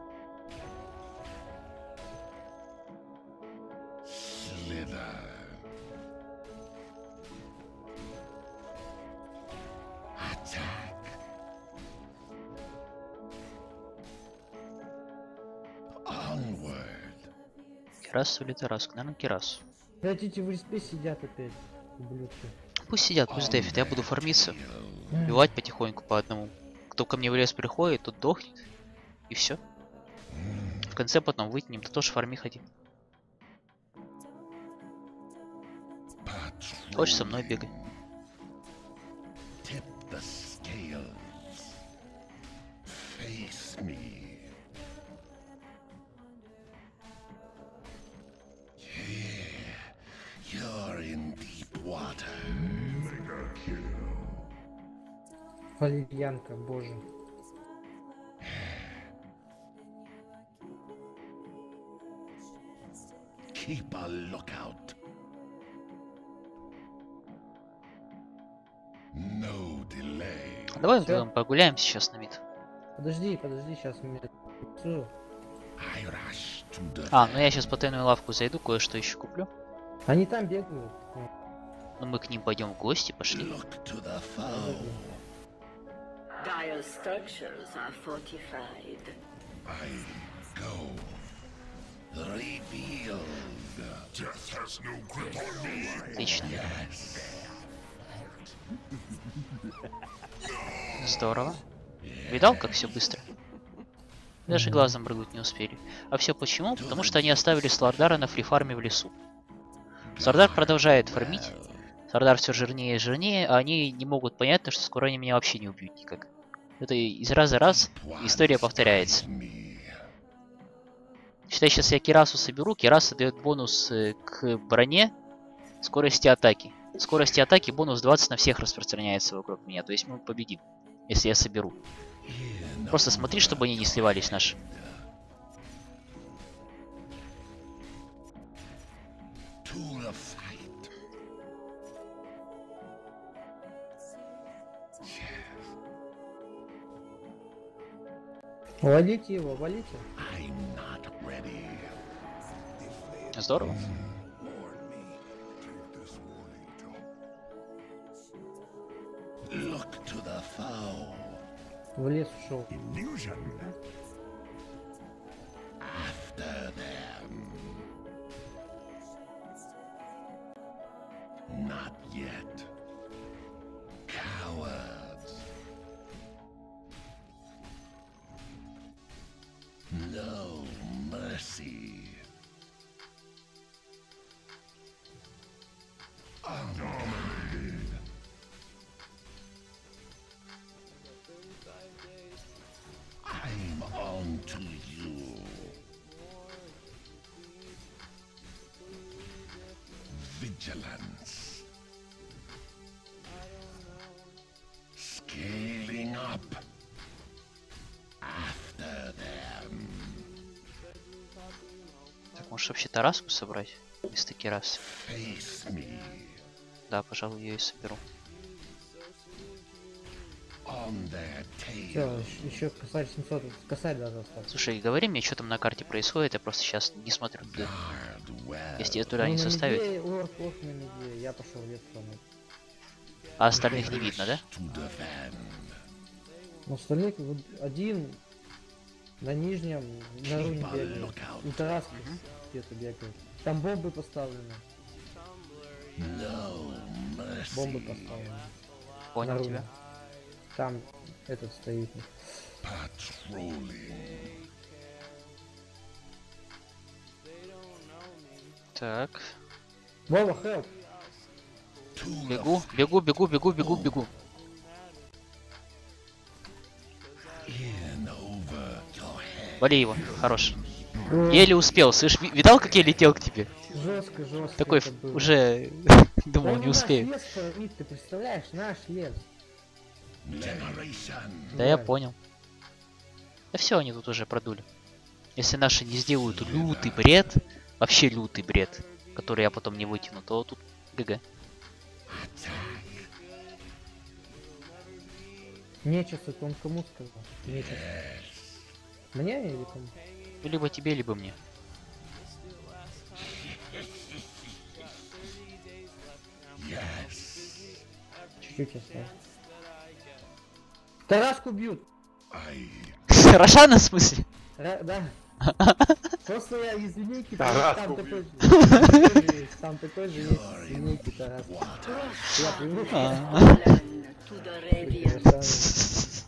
Slither. Attack. Onward. Керасу или Тараску? Наверное, Керасу. Хотите, в респе сидят опять, ублюдки. Пусть сидят, пусть дефит, я буду фармиться. Убивать потихоньку по одному. Кто ко мне в лес приходит, тот дохнет. И все. В конце потом вытянем, ты тоже фарми ходи. Хочешь со мной бегать? Tip the scales. Face me. Yeah, you're in deep water. Валерьянка, боже. Keep a lookout. No delay. Давай Всё. вдвоем погуляем сейчас на мид. Подожди, подожди, сейчас меня... Всё. I rush to the А, ну я сейчас по тайную лавку зайду, кое-что еще куплю. Они там бегают. Ну мы к ним пойдем в гости, пошли. look to the foe. Dire structures are fortified. I go. Revealed. Death has no grip on me. Отлично. Yes. Здорово. Видал, как все быстро? Даже глазом моргнуть не успели. А все почему? Потому что они оставили Слардара на фрифарме в лесу. Слардар продолжает фармить. Слардар все жирнее и жирнее, а они не могут понять, что скоро они меня вообще не убьют никак. Это из раза в раз история повторяется. Считай, сейчас я Керасу соберу. Кераса дает бонус э, к броне, скорости атаки. Скорости атаки бонус двадцать на всех распространяется вокруг меня. То есть мы победим, если я соберу. Просто смотри, чтобы они не сливались наши. To the fight. Валите его, валите. I'm not ready. Здорово. Look to the foe. В лес ушел. Illusion. After them. Not yet. Cowards. No mercy. Dominated. I'm on to you. Vigilance. Scaling up. After them. Так, может вообще Тараску собрать? Вместо Кирасы. Face me. Да, пожалуй, ее и соберу. On their Все, tail. еще косарь семьсот, косарь даже остался. Слушай, говори мне, что там на карте происходит, я просто сейчас не смотрю. туда. Guard well. Если я туда Ну, не на составит. медведе, Лорд Лох на медведе, я пошел в лес помыть. А остальных не видно, да? To defend. Но остальных вот один на нижнем, на руне Keep a бегает. lookout. У Тараски где-то бегает. Там бомбы поставлены. No Бомбы mercy. поставлены. Понял на руне. тебя. Там этот стоит. Patrolling. Так. Вова, help! To the Бегу, бегу, бегу, бегу, бегу, бегу. in over your head. Вали его, хорош. Еле успел, слышь, ви- видал, как я летел к тебе? Жестко, жестко. Такой это ф- было. уже думал, Да не ну успею. Наш лес прорвит, ты представляешь, наш лес. Generation. Да я Давай. понял. Да все, они тут уже продули. Если наши не сделают лютый бред, вообще лютый бред, который я потом не вытяну, то тут ГГ. Нечего, это он кому сказал? Нечего. Мне или кому? Либо тебе, либо мне. Yes. Чуть-чуть осталось. Тараску бьют! I Рошана, в смысле? Ра- да. Просто я из линейки, Тараску там такой бьют. же такой же есть, там такой же есть из линейки Тарас. Я привык. А. Land to the radiant. Тарас.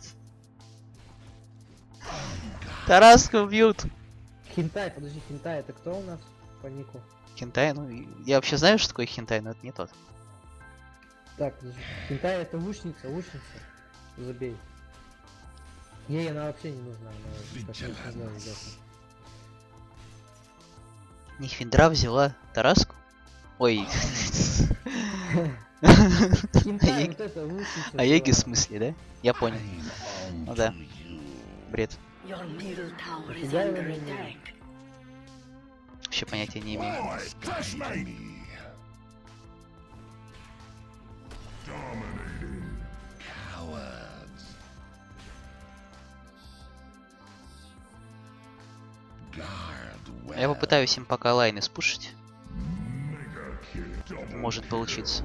Тараску бьют. Хинтай, подожди, Хинтай, это кто у нас по нику? Хентай, ну я вообще знаю, что такое хентай, но это не тот. Так, подожди. Хинтай это лучница, лучница. Забей. Ей она вообще не нужна, она как я не знаю, ребята. Нихвиндра взяла Тараску? Ой, Хинтай, Аеги- вот это лучница. Аеги в была. смысле, да? Я понял. I'm on Ну да. to you. Бред. Your middle tower is Куда его under нанесли? attack. Вообще понятия не имею. Me. Cowards. Guard well. Я попытаюсь им пока лайны спушить. Может получиться.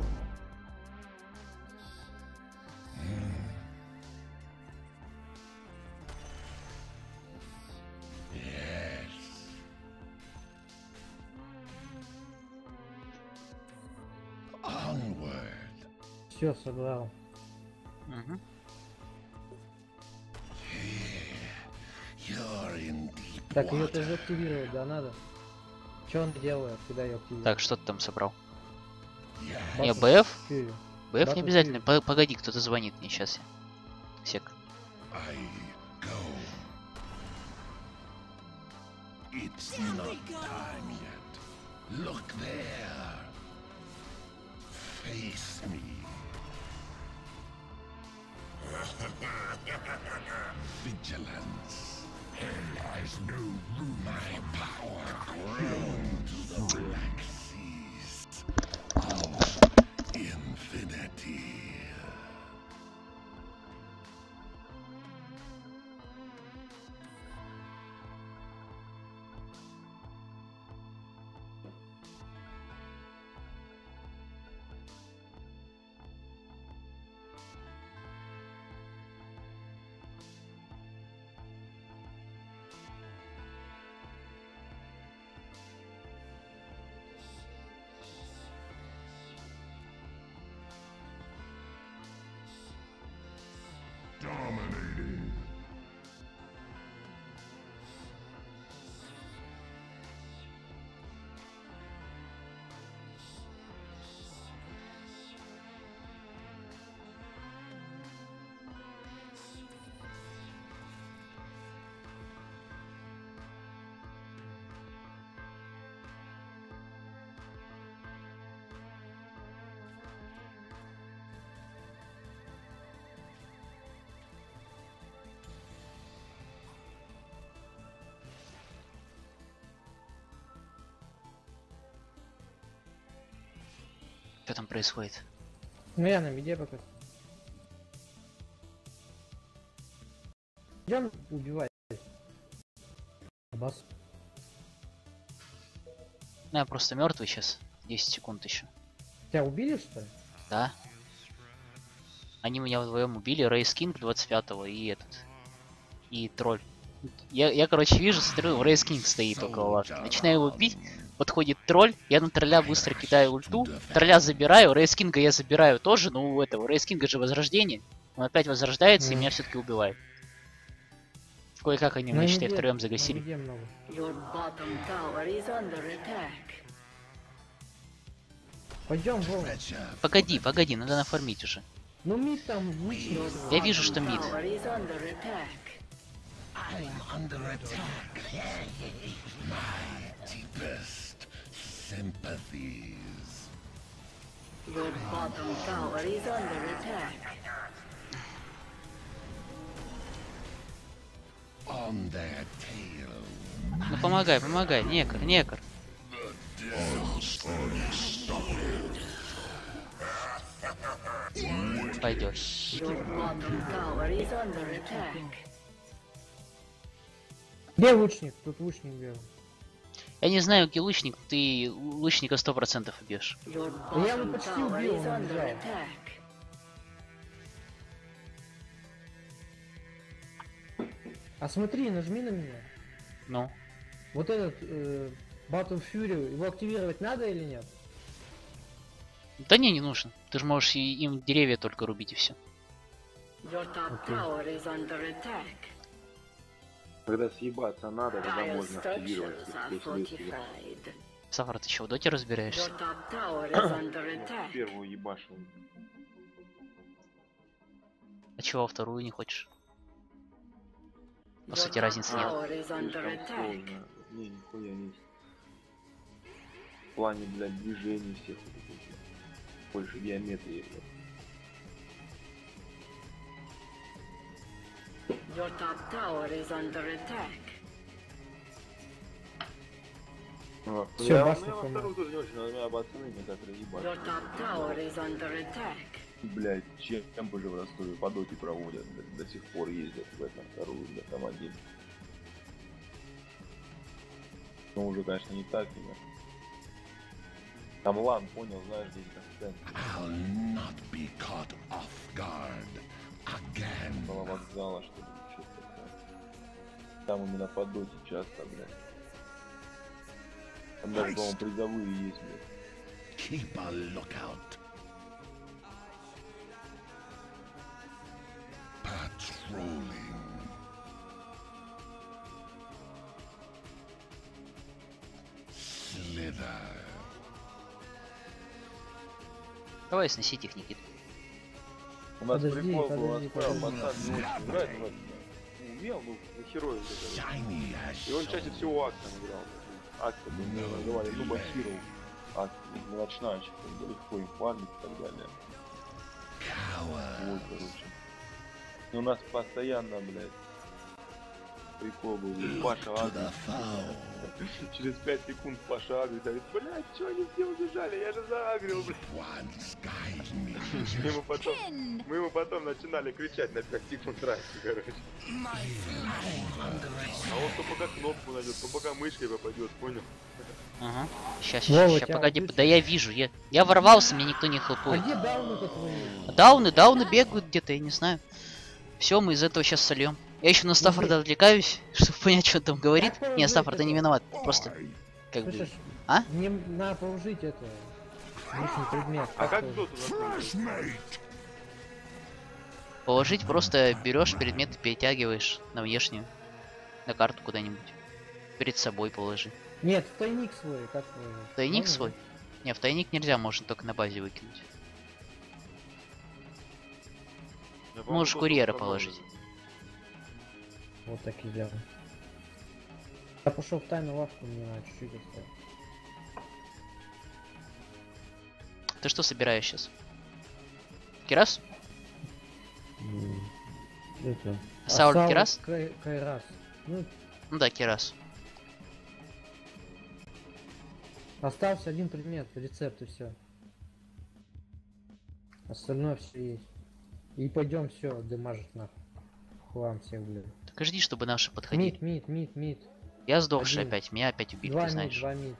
Onward. Все, собрал. Мгм. You're in deep Так, ее water. тоже активировать, да, надо. Что он делает, когда ее активирует? Так, что ты там собрал? Yeah. Не, Батл БФ? четыре. БФ не Батл обязательно. По- Погоди, кто-то звонит мне сейчас. Сек. I go. It's not time yet. Look there. Face me. Vigilance. There lies no room. My power grown to the black seas of infinity. Dominating. Что там происходит? Ну я на миде пока. Идем убивать. Бас. Ну я просто мертвый сейчас. десять секунд еще. Тебя убили, что ли? Да. Они меня вдвоем убили. Рейс Кинг двадцать пятого и этот. И тролль. Я, я короче, вижу, смотрю, Рейс Кинг стоит около лавки. Начинаю его бить. Подходит тролль, я на тролля быстро кидаю ульту, тролля забираю, Рейс Кинга я забираю тоже, но у этого Рейс Кинга же возрождение. Он опять возрождается mm. и меня все-таки убивает. Кое-как они меня, считай, втроем загасили. Пойдем, Вова. Погоди, погоди, надо нафармить уже. Ну мид там, я вижу, что мид. Deepest sympathies. Your bottom tower is under attack. On their tail. Ну помогай, помогай, некор, некор. Пойдет. Your bottom tower is under attack. Где лучник? Тут лучник был. Я не знаю, где лучник, ты лучника сто процентов убьешь. Я его почти убил, он взял. А смотри, нажми на меня. Ну? Вот этот э, Battle Fury, его активировать надо или нет? Да не, не нужно. Ты же можешь и им деревья только рубить и все. Okay. Когда съебаться надо, тогда можно активировать способности. Сафар, ты что, в доте разбираешься? Первую ебашил. А чего вторую не хочешь? По сути, разницы нет. Не, нихуя нет. В плане, блядь, движений всех. Больше геометрии. Your top tower is under attack. А, Всё, я, башня ну, я во помогла. вторую тоже не очень, но меня пацаны мне так разъебали. Your top tower is under attack. Блять, чем же в Ростове по доте проводят, блядь, до сих пор ездят в этом вторую, блядь, там один. Ну уже, конечно, не так, но... Там лан, понял, знаешь, здесь контент. I'll not be caught off guard again. Около вокзала, что ли, что-то такое. Там именно по доте часто, блядь. Там даже, по-моему, призовые есть, блядь. Keep a lookout. Patrolling. Slither. Давай сносить их, Никит. У нас Подожди, прикол был, у нас подожди, прям подожди. пацан не очень играет в это. Умел, ну, на херой вот это. Shiny as И он чаще soul. всего актом играл. Акта, мы называли Люба Хиро. Акт, мелочначек, легко им фармить и так далее. Coward. Вот, короче. У нас постоянно, блядь. Прикол был, блядь, Паша Агрис. Через пять секунд Паша Агрис говорит, блядь, что они все убежали, я же заагрил, блядь. Мы ему потом, мы ему потом начинали кричать на пять секунд раньше, короче. А он то пока кнопку найдет, то пока мышкой попадет, понял? Ага. Сейчас, Вова, сейчас, тебя погоди. убьют? Да я вижу. Я, я ворвался, мне никто не А хлопает. где дауны-то твои? Дауны, дауны бегают где-то, я не знаю. Все, мы из этого сейчас сольем. Я еще на Стаффорда отвлекаюсь, чтобы понять, что он там говорит. Как Не, Стаффорд, ты не это? виноват. Просто как бы. Слышишь? А? Мне надо положить это. Лишний предмет. А как это? кто туда? Положить просто берешь предмет и перетягиваешь на внешнюю. На карту куда-нибудь. Перед собой положи. Нет, в тайник свой, как твой? Тайник Можно? свой? Не, в тайник нельзя, можно только на базе выкинуть. Я, по-моему, Можешь кто-то курьера установлен. положить. Вот так и делаем. Я пошел в тайную лавку, мне надо чуть-чуть оставить. Ты что собираешь сейчас? Кирас? Это. Саур Асаул Кирас? Кай- Кайрас. Ну, Ну да, Кирас. остался один предмет, рецепт и все. Остальное все есть. И пойдем все, демажить нахуй. Хлам всех, блядь. Так и жди, чтобы наши подходили. Мид, мид, мид, мид. Я сдохший один. опять, меня опять убили, Два ты мид, знаешь. два мид.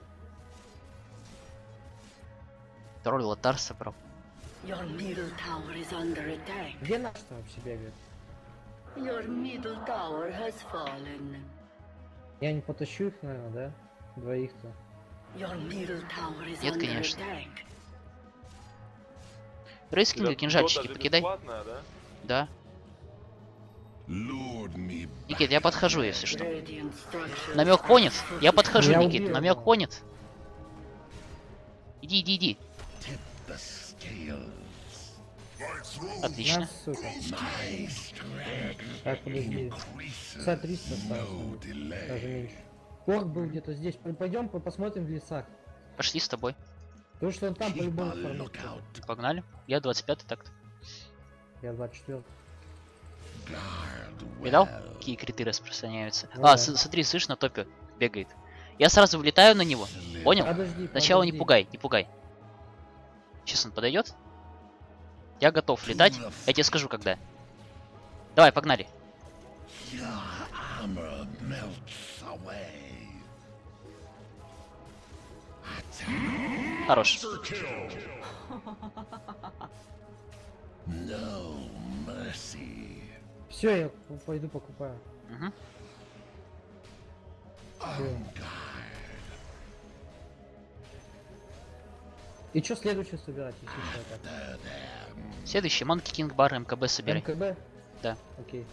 Второй лотар собрал. Your middle tower is under attack. Где наш-то вообще бегает? Your middle tower has fallen. Я не потащу их, наверное, да? Двоих-то. Your middle tower is Нет, under конечно. attack. Рейскинга, Это кинжальчики кто-то же покидай. бесплатная, да? Да. Lord me Никит, я подхожу, если что. Radiant structures Намек are понят? Я подхожу, Я Никит. убил Намек его. понят? Иди, иди, иди. tip the scales. Отлично. Нас, сука. My strength Так, подожди. increases. Часа триста осталось. No Даже delay. меньше. Орк был где-то здесь. Пойдем посмотрим в лесах. Пошли с тобой. Потому что он там Keep по-любому a формирует. lookout. Погнали. Я двадцать пятый так-то. Я двадцать четвёртый. Guard Видал? well. Какие криты распространяются. Ну А, да. с- смотри, слышь, на топе бегает. Я сразу влетаю на него. Понял? Подожди, Сначала не подожди. пугай, не пугай. Сейчас он подойдет. Я готов летать. Я тебе скажу, когда. Давай, погнали. Your armor melts away. Хорош. No mercy. Все, я п- пойду покупаю. Мгм. Всё. И что следующее собирать, если что так? Следующий Monkey King Bar МКБ собирай. МКБ? Да. Окей.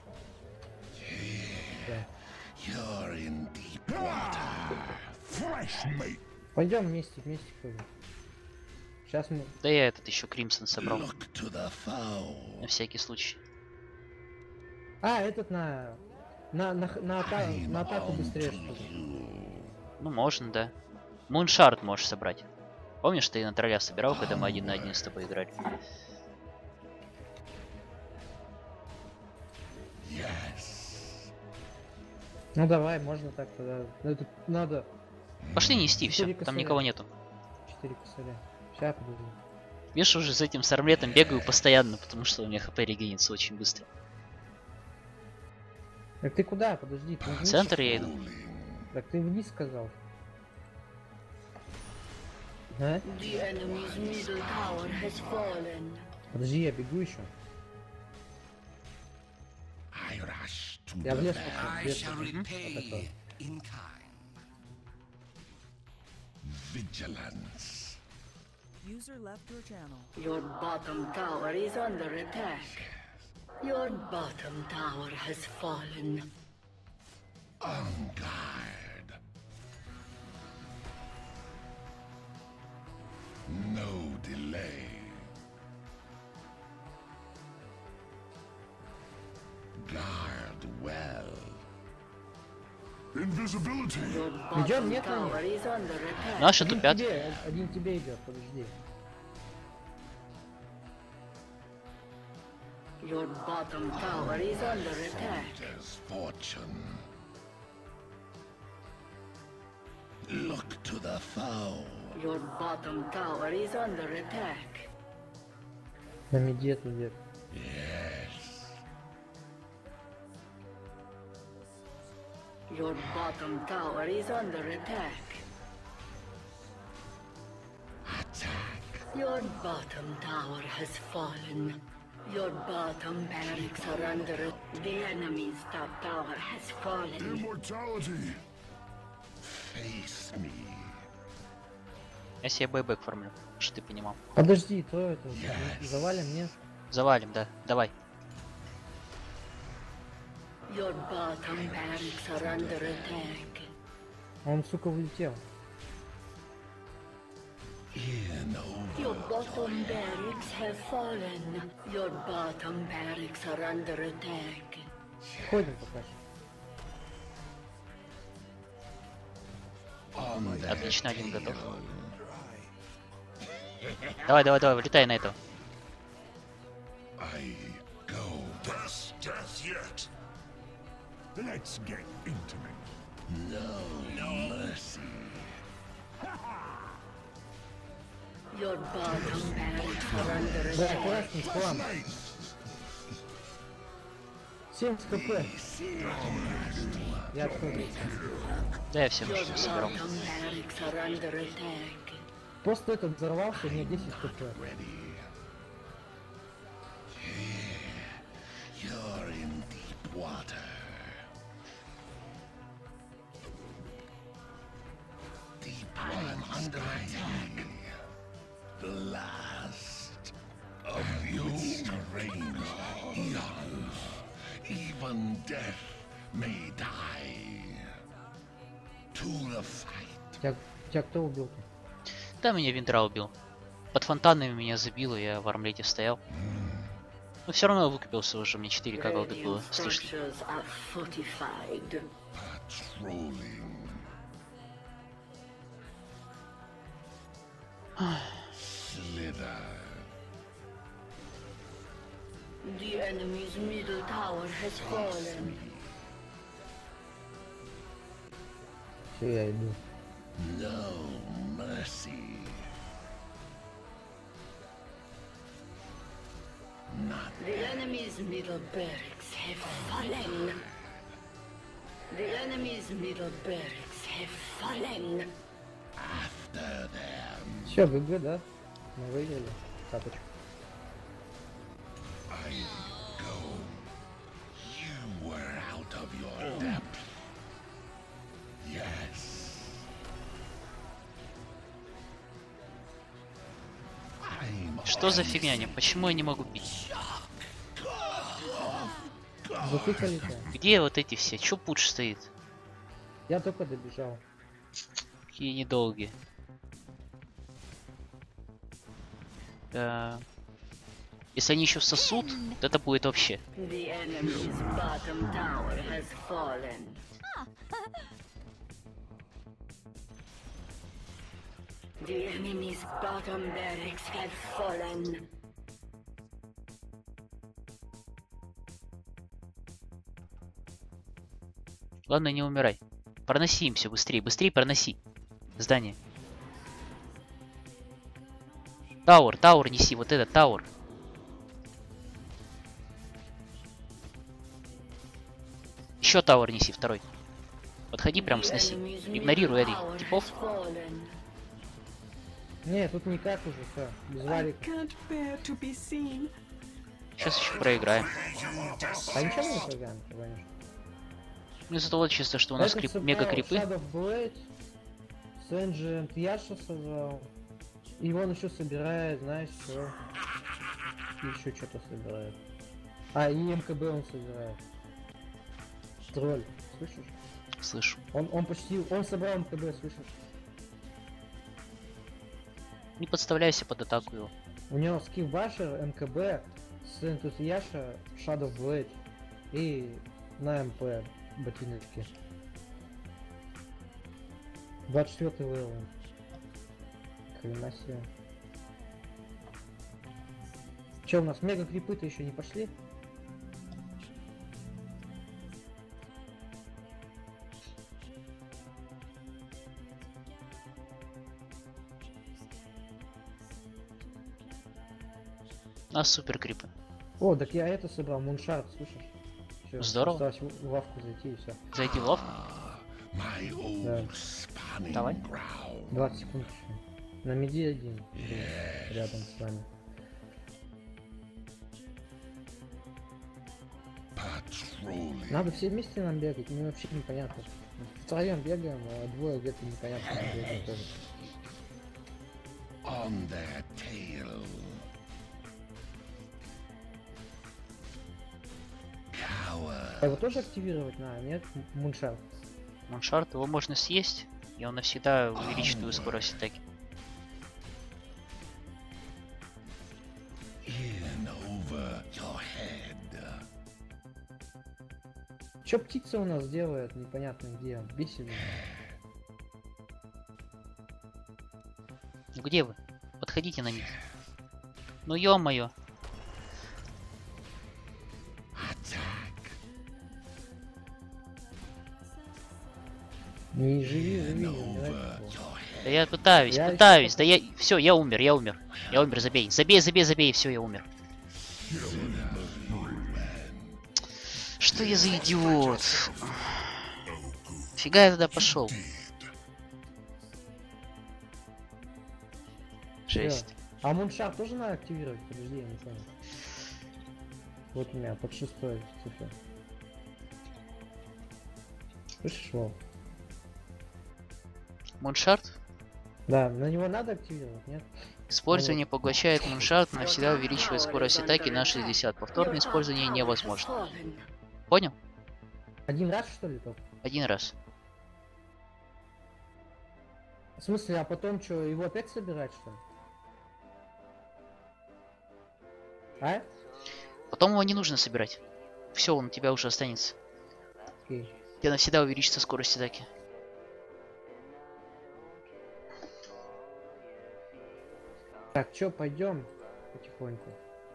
Да. You're in deep water. Fresh meat. Пойдем вместе, вместе ходим. Сейчас мы. Да я этот еще Кримсон собрал. Look to the foe. На всякий случай. А, этот на. На, на, на, ата- на атаку быстрее, что ли? Ну, можно, да. Муншард можешь собрать. Помнишь, ты на тролля собирал, когда мы один на один с тобой играли? Yes. Ну давай, можно так тогда. Ну, это надо Пошли нести все, Четыре там косаря. никого нету. четыре косаря. Сейчас, подожди. Видишь, уже с этим с армлетом бегаю постоянно, потому что у меня хп регенится очень быстро. Так ты куда? Подожди, ты В вниз. центр я иду. Так ты вниз сказал. А? The enemy's middle tower has fallen. Подожди, я бегу еще. I rush to Я в the лес battle. I пошел. shall Вот repay это. in kind. Vigilance. User left your channel. Your bottom tower is under attack. Your bottom tower has fallen. On guard. No delay. Guard well. Invisibility. Your Идём, bottom нет, tower is under attack. Наши Один тупят. тебе, один тебе идет, подожди. Your bottom tower is under attack. There's fortune. Look to the foe. Your bottom tower is under attack. На миде тут где. Yes. Your bottom tower is under attack. Attack. Your bottom tower has fallen. Your bottom barracks are under it. The enemy's top tower has fallen. Immortality. Face me. Я себе бэйбэк формлю, что ты понимал. Подожди, то это. Yes. Завалим, нет? Завалим, да. Давай. Your bottom barracks are under attack. Он, сука, улетел. In Your over. bottom barracks have fallen. Your bottom barracks are under attack. Ходим пока что. On the Отлично, один готов. hill. Давай, давай, давай, вылетай на этого. I go. Death, death yet. Let's get intimate. No mercy. Your bottom barracks are under Да, attack. красный план. семьдесят хп. Я отходу. Да, я все Your соберу. bottom barracks are under attack. Просто этот взорвался, у меня десять хп. Ready. You're in deep water. Deep one under attack. The last of your strange eons. Even death may die. To the fight. Тебя, тебя кто убил-то? Да, меня Виндра убил. Под фонтанами меня забило, я в армлете стоял. Но все равно выкупился уже, мне четыре к голды было Radiant с лишним. structures are fortified. Patrolling. Slither. The enemy's middle tower has fallen. Все, я иду. No mercy. Not The enemy's middle barracks have fallen. The enemy's middle barracks have fallen. after them. Все, ГГ, да? Мы выиграли. Тапочку. I go. You were out of your depth. Yes. I'm Что за фигня? Не- Почему я не могу пить? Затыкали тебя. Где вот эти все? Чё пуч стоит? Я только добежал. Какие недолгие. Да. Если они еще сосут, то это будет вообще. The enemy's bottom tower has fallen. The enemy's bottom barracks have fallen. Главное, не умирай. Проноси им все быстрее, быстрее проноси. Здание. Тауэр, тауэр неси, вот этот тауэр. Еще тауэр неси, второй. Подходи, прям The сноси. enemy's middle Игнорируй этой tower типов. has fallen. Не, тут никак уже, все. Без I валика. can't bear to be seen. Сейчас еще проиграем. А ничего мы не проиграем, конечно. Ну из-за того чисто, что у нас Этот крип- собрал мега крипы. Shadow Blade, Сенджент Яша собрал. И он еще собирает, знаешь, что? Еще что-то собирает. А, и МКБ он собирает. Тролль, слышишь? Слышу. Он, он почти, он собрал МКБ, слышишь? Не подставляйся под атаку его. У него скилл Башер, МКБ, Сентус Яша, Shadow Blade и на МП ботиночки. двадцать четвёртый левел. Хрена себе. Че у нас, мега крипы-то еще не пошли? А супер крипы. О, так я это собрал, муншард, слышишь? Всё, Здорово. осталось в лавку зайти и все. Зайди в лавку. My old Да. spanning Давай. ground. двадцать секунд еще. На миди один. был рядом с вами. Patrolling. Надо все вместе нам бегать, мне вообще непонятно. Втроем бегаем, а двое где-то непонятно где бегаем тоже. On their tail. Cower. А его тоже активировать надо, нет? Муншард. Муншард, его можно съесть, и он навсегда увеличит твою скорость атаки. In over your head. Чё птица у нас делает, непонятно где, бесит меня. Ну где вы? Подходите на них. Ну ё-моё. Не живи, живи, не умирай. Да я пытаюсь, Я пытаюсь. ещё Да я... Все, я умер, я умер. Я умер, забей. Забей, забей, забей, все, я умер. Что я за идиот? Фига я тогда пошел. Жесть. А муншард тоже надо активировать? Подожди, я не понял. Вот у меня под шестой цифра. Слышишь, Вов? Муншард? Да, на него надо активировать, нет? Использование поглощает муншард, навсегда увеличивает скорость атаки на шестьдесят. Повторное использование невозможно. Понял? Один раз, что ли, только? Один раз. В смысле, а потом что, его опять собирать, что ли? А? Потом его не нужно собирать. Все, он у тебя уже останется. Окей. У тебя навсегда увеличится скорость атаки. Так, чё, пойдем потихоньку.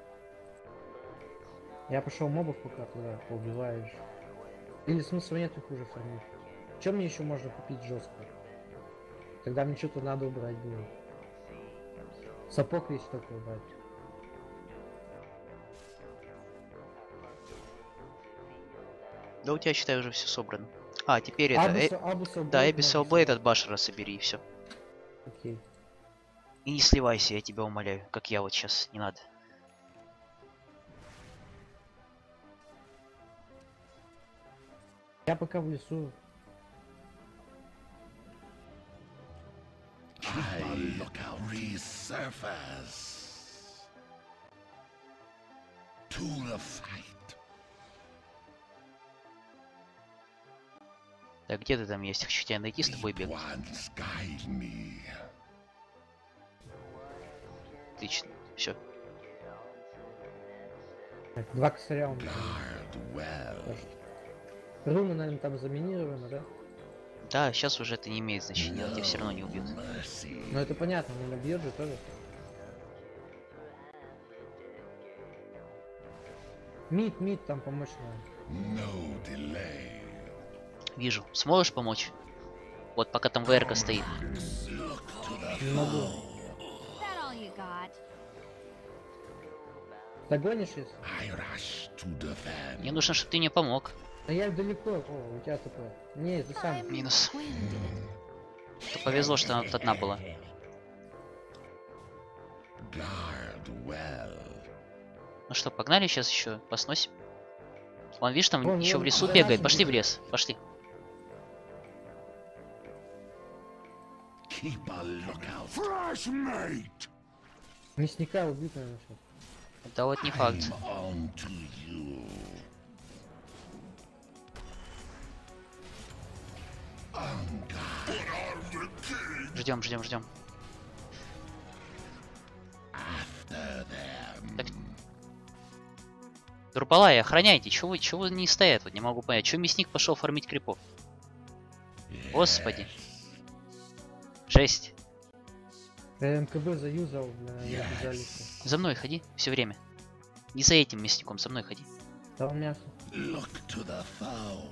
Я пошел мобов пока туда поубиваю еще. Или смысла нет их уже фармить. Чем мне еще можно купить жестко? Тогда мне что-то надо убрать было. Сапог есть только убрать. Да у тебя, считай, уже все собрано. А, теперь это... Абуса- э, Абуса Да, Блейд Эбисел можно Блейд собрать. от Башера собери и все. Окей. И не сливайся, я тебя умоляю, как я вот сейчас, не надо. Я пока в лесу. I look out resurface. To the fight. Так, где ты там есть? Хочу тебя найти, с тобой бегать. Once guide me. Отлично, все. Так, два косаря у меня. Guard well. Руны, наверное, там заминированы, да? Да, сейчас уже это не имеет значения, он тебя все равно не убьет. Mercy. Ну это понятно, он набьет же тоже. Мид, мид там помочь надо. No delay. Вижу. Сможешь помочь? Вот пока там ВРК стоит. Не могу. That all you got? Догонишь если? I rush to defend. Мне нужно, чтобы ты мне помог. А я далеко, о, у тебя такое. Не, ты сам. Минус. То повезло, что она тут одна была. Guard well. Ну что, погнали сейчас еще посносим. Вон, видишь, там Вон, еще в вон, лесу за бегает. нашим Пошли в бегает. лес, пошли. Keep a lookout. Fresh mate! Мясника убить, наверное, сейчас. Да вот не факт. I'm on to you. On guard. Ждем, ждем, ждем. After them. Так. Дурбалай, охраняйте. Чего вы, чего вы не стоят? Вот не могу понять. Чего мясник пошел фармить крипов? Господи. Жесть. Я МКБ заюзал для залиса. За мной ходи все время. Не за этим мясником, за мной ходи. Там мясо. Look to the foe.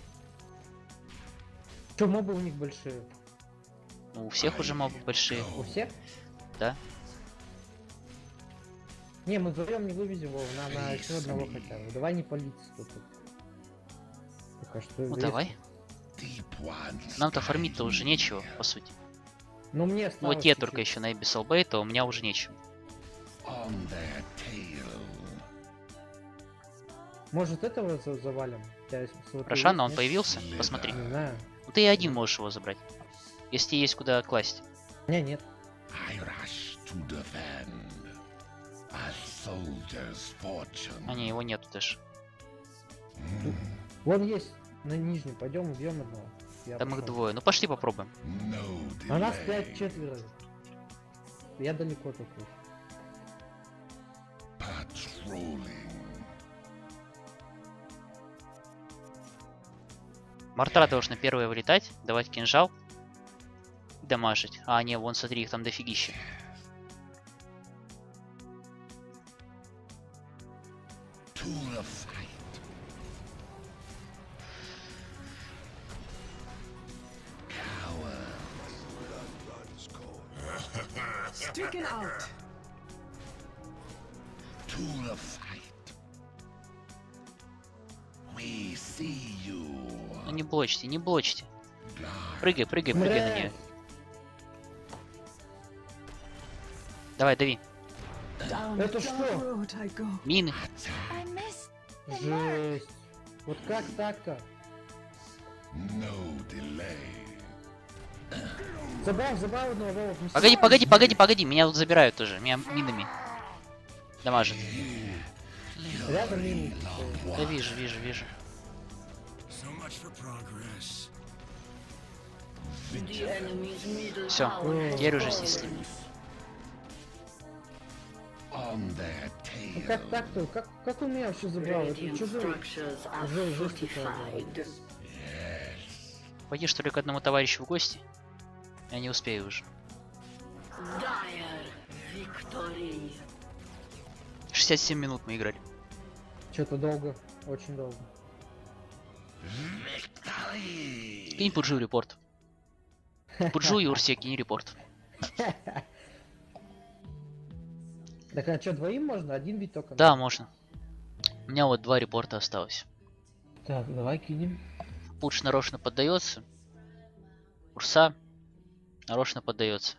Че, мобы у них большие? Ну, у всех уже мобы большие. У всех? Да. Не, мы вдвоем не вывезем его, нам на еще одного хотя бы. Давай не палиться тут. Пока что. Ну давай. Нам-то фармить-то уже нечего, по сути. Ну мне ну, вот я только еще на Abyssal Bay, то у меня уже нечего. Может этого завалим? Рошана, он появился? Посмотри. Не знаю. Ну ты и один можешь его забрать. Если есть куда класть. Не, нет. А не, его нету даже. Вон есть. На нижнем. Пойдем убьем одного. Я Там пошел. их двое. Ну пошли попробуем. А нас пять четверо. Я далеко только. Мартра должна первая вылетать, давать кинжал. И дамажить. А, не, вон смотри, их там дофигища. Stricken out. To the fight. We see you. Ну не блочьте, не блочьте. Прыгай, прыгай, прыгай на нее. Давай, дави. Это что? Мины. Жесть. Вот как так-то? No delay. Забрал, забрал одного Вова. Погоди, погоди, погоди, погоди. Меня тут забирают тоже. Меня минами дамажит. Рядом мины. Да вижу, вижу, вижу. Все, теперь уже снесли. Ну как так-то? Как, как он меня вообще забрал? Это что за... Уже жесть какая-то. Пойди что ли к одному товарищу в гости? Я не успею уже. шестьдесят семь минут мы играли. Что-то долго, очень долго. Кинь Пуджу репорт. Пуджу и Урсе кинь репорт. Так а что, двоим можно? Один бить только? Да, можно. У меня вот два репорта осталось. Так, давай кинем. Пудж нарочно поддается. Урса нарочно поддается.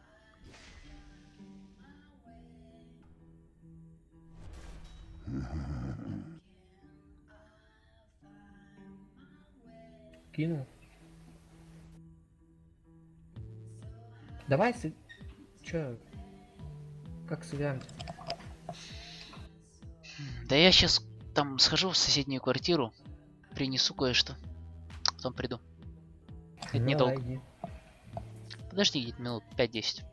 Кинул. Давай, с... Чё? Как сыграем-то? Да я сейчас там схожу в соседнюю квартиру, принесу кое-что, потом приду. Это Ну, недолго. иди. Подожди где-то минут пять-десять.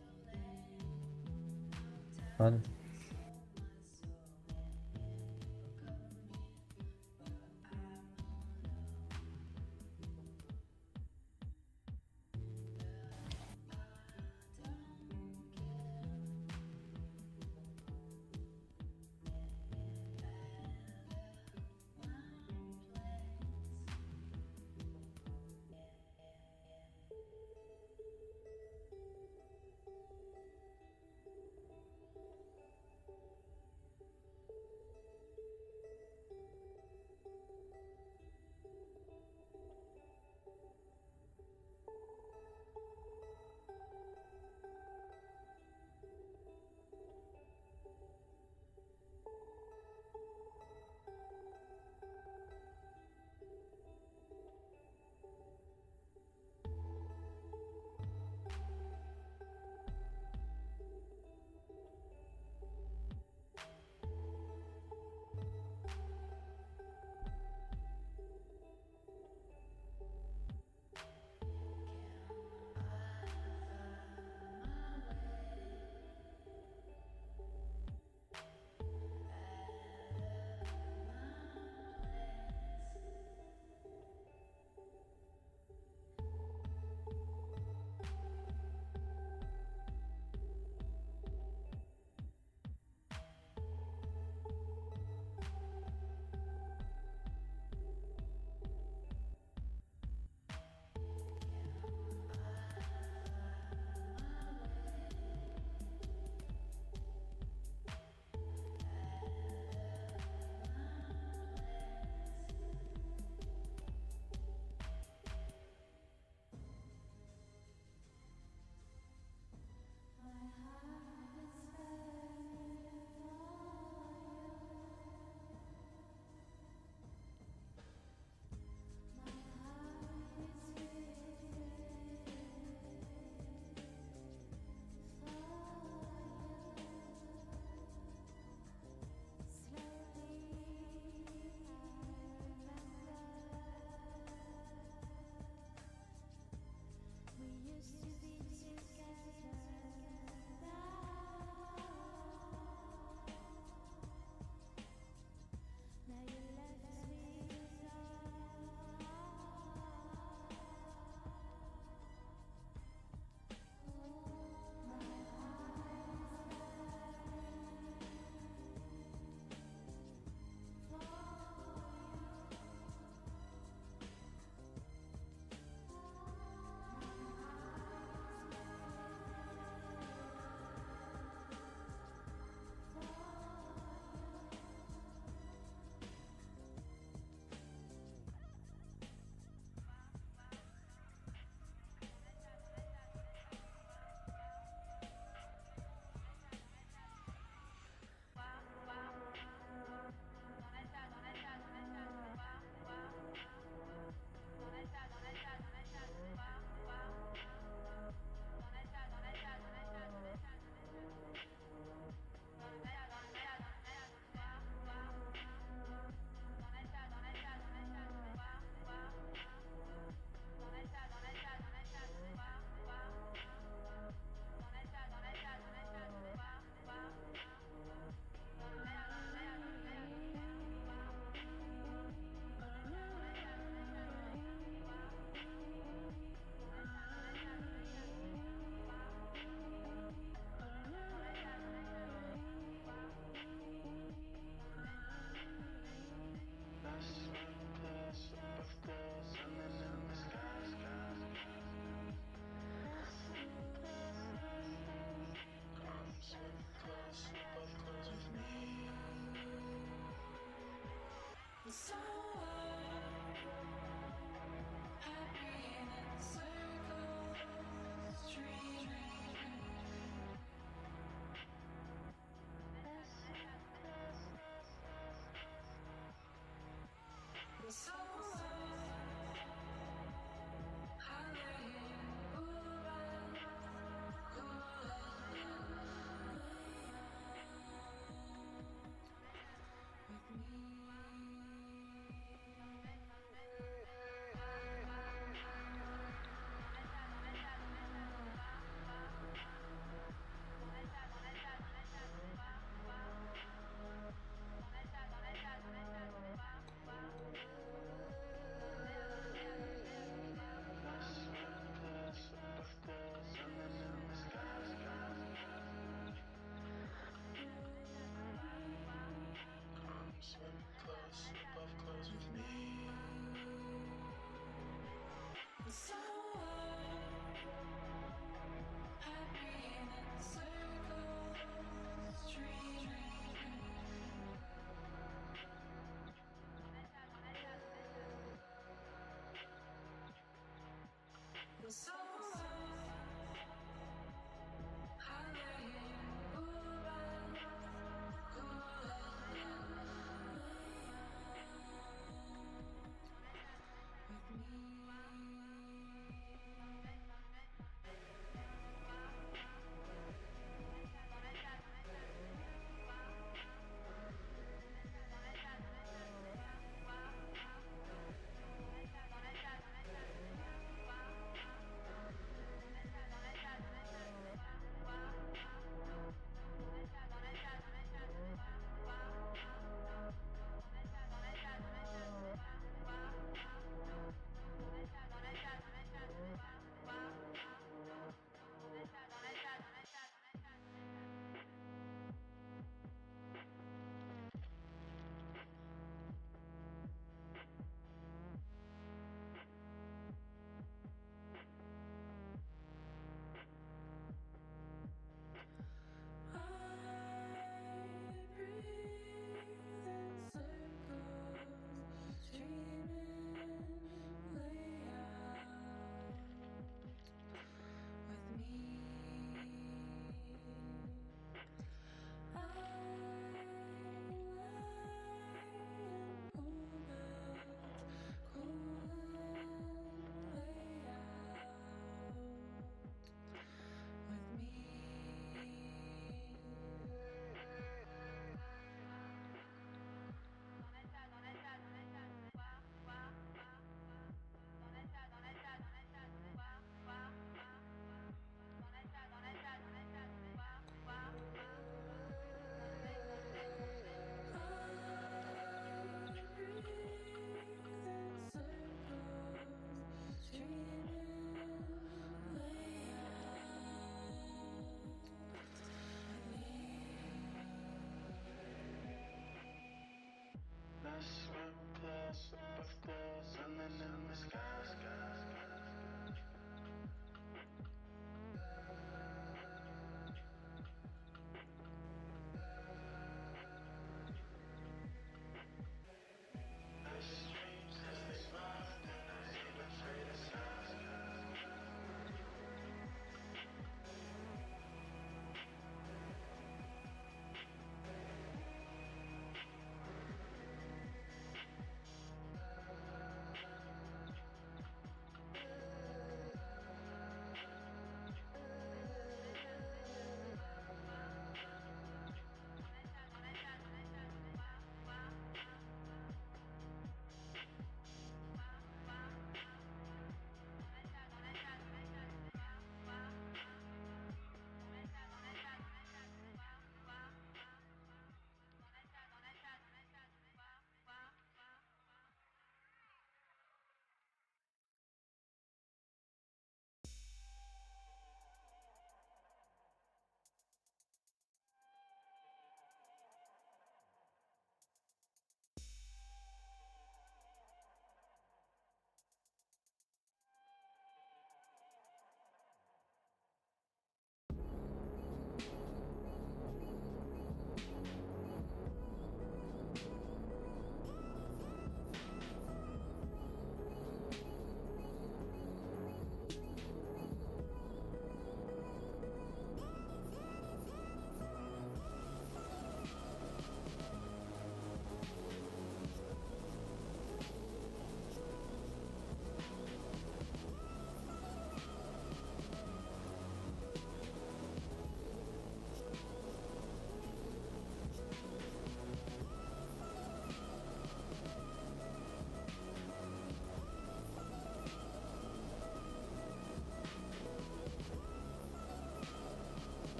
Ладно.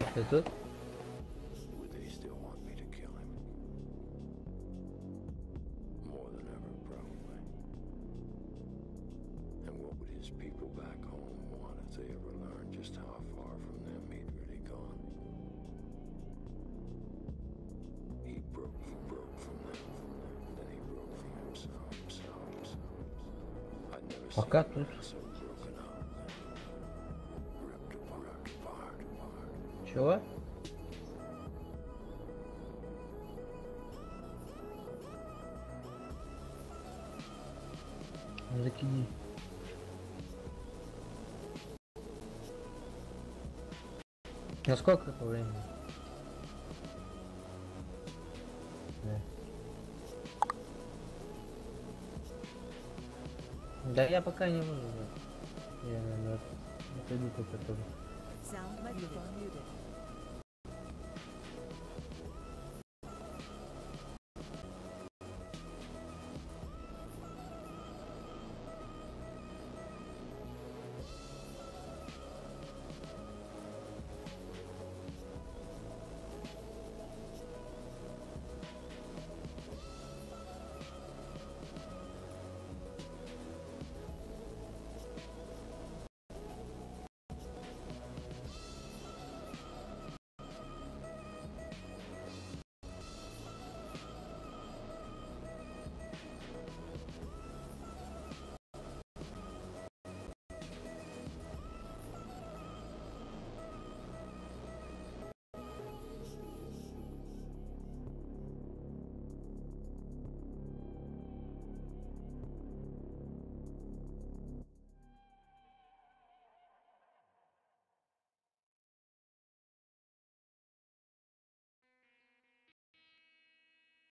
Ты тут? Would they still want me to kill him? More than ever, probably. And what would his people back home want if they ever learned just how far from them he'd really gone? He broke, broke from them, from them, then he broke from himself, himself, himself. I'd never Пока seen тут. him so broken up, ripped apart, apart, apart. Чего? Закиди. На сколько по времени? Да. Да я пока не буду. Я, наверное, отойду пока тоже. Sound microphone muted.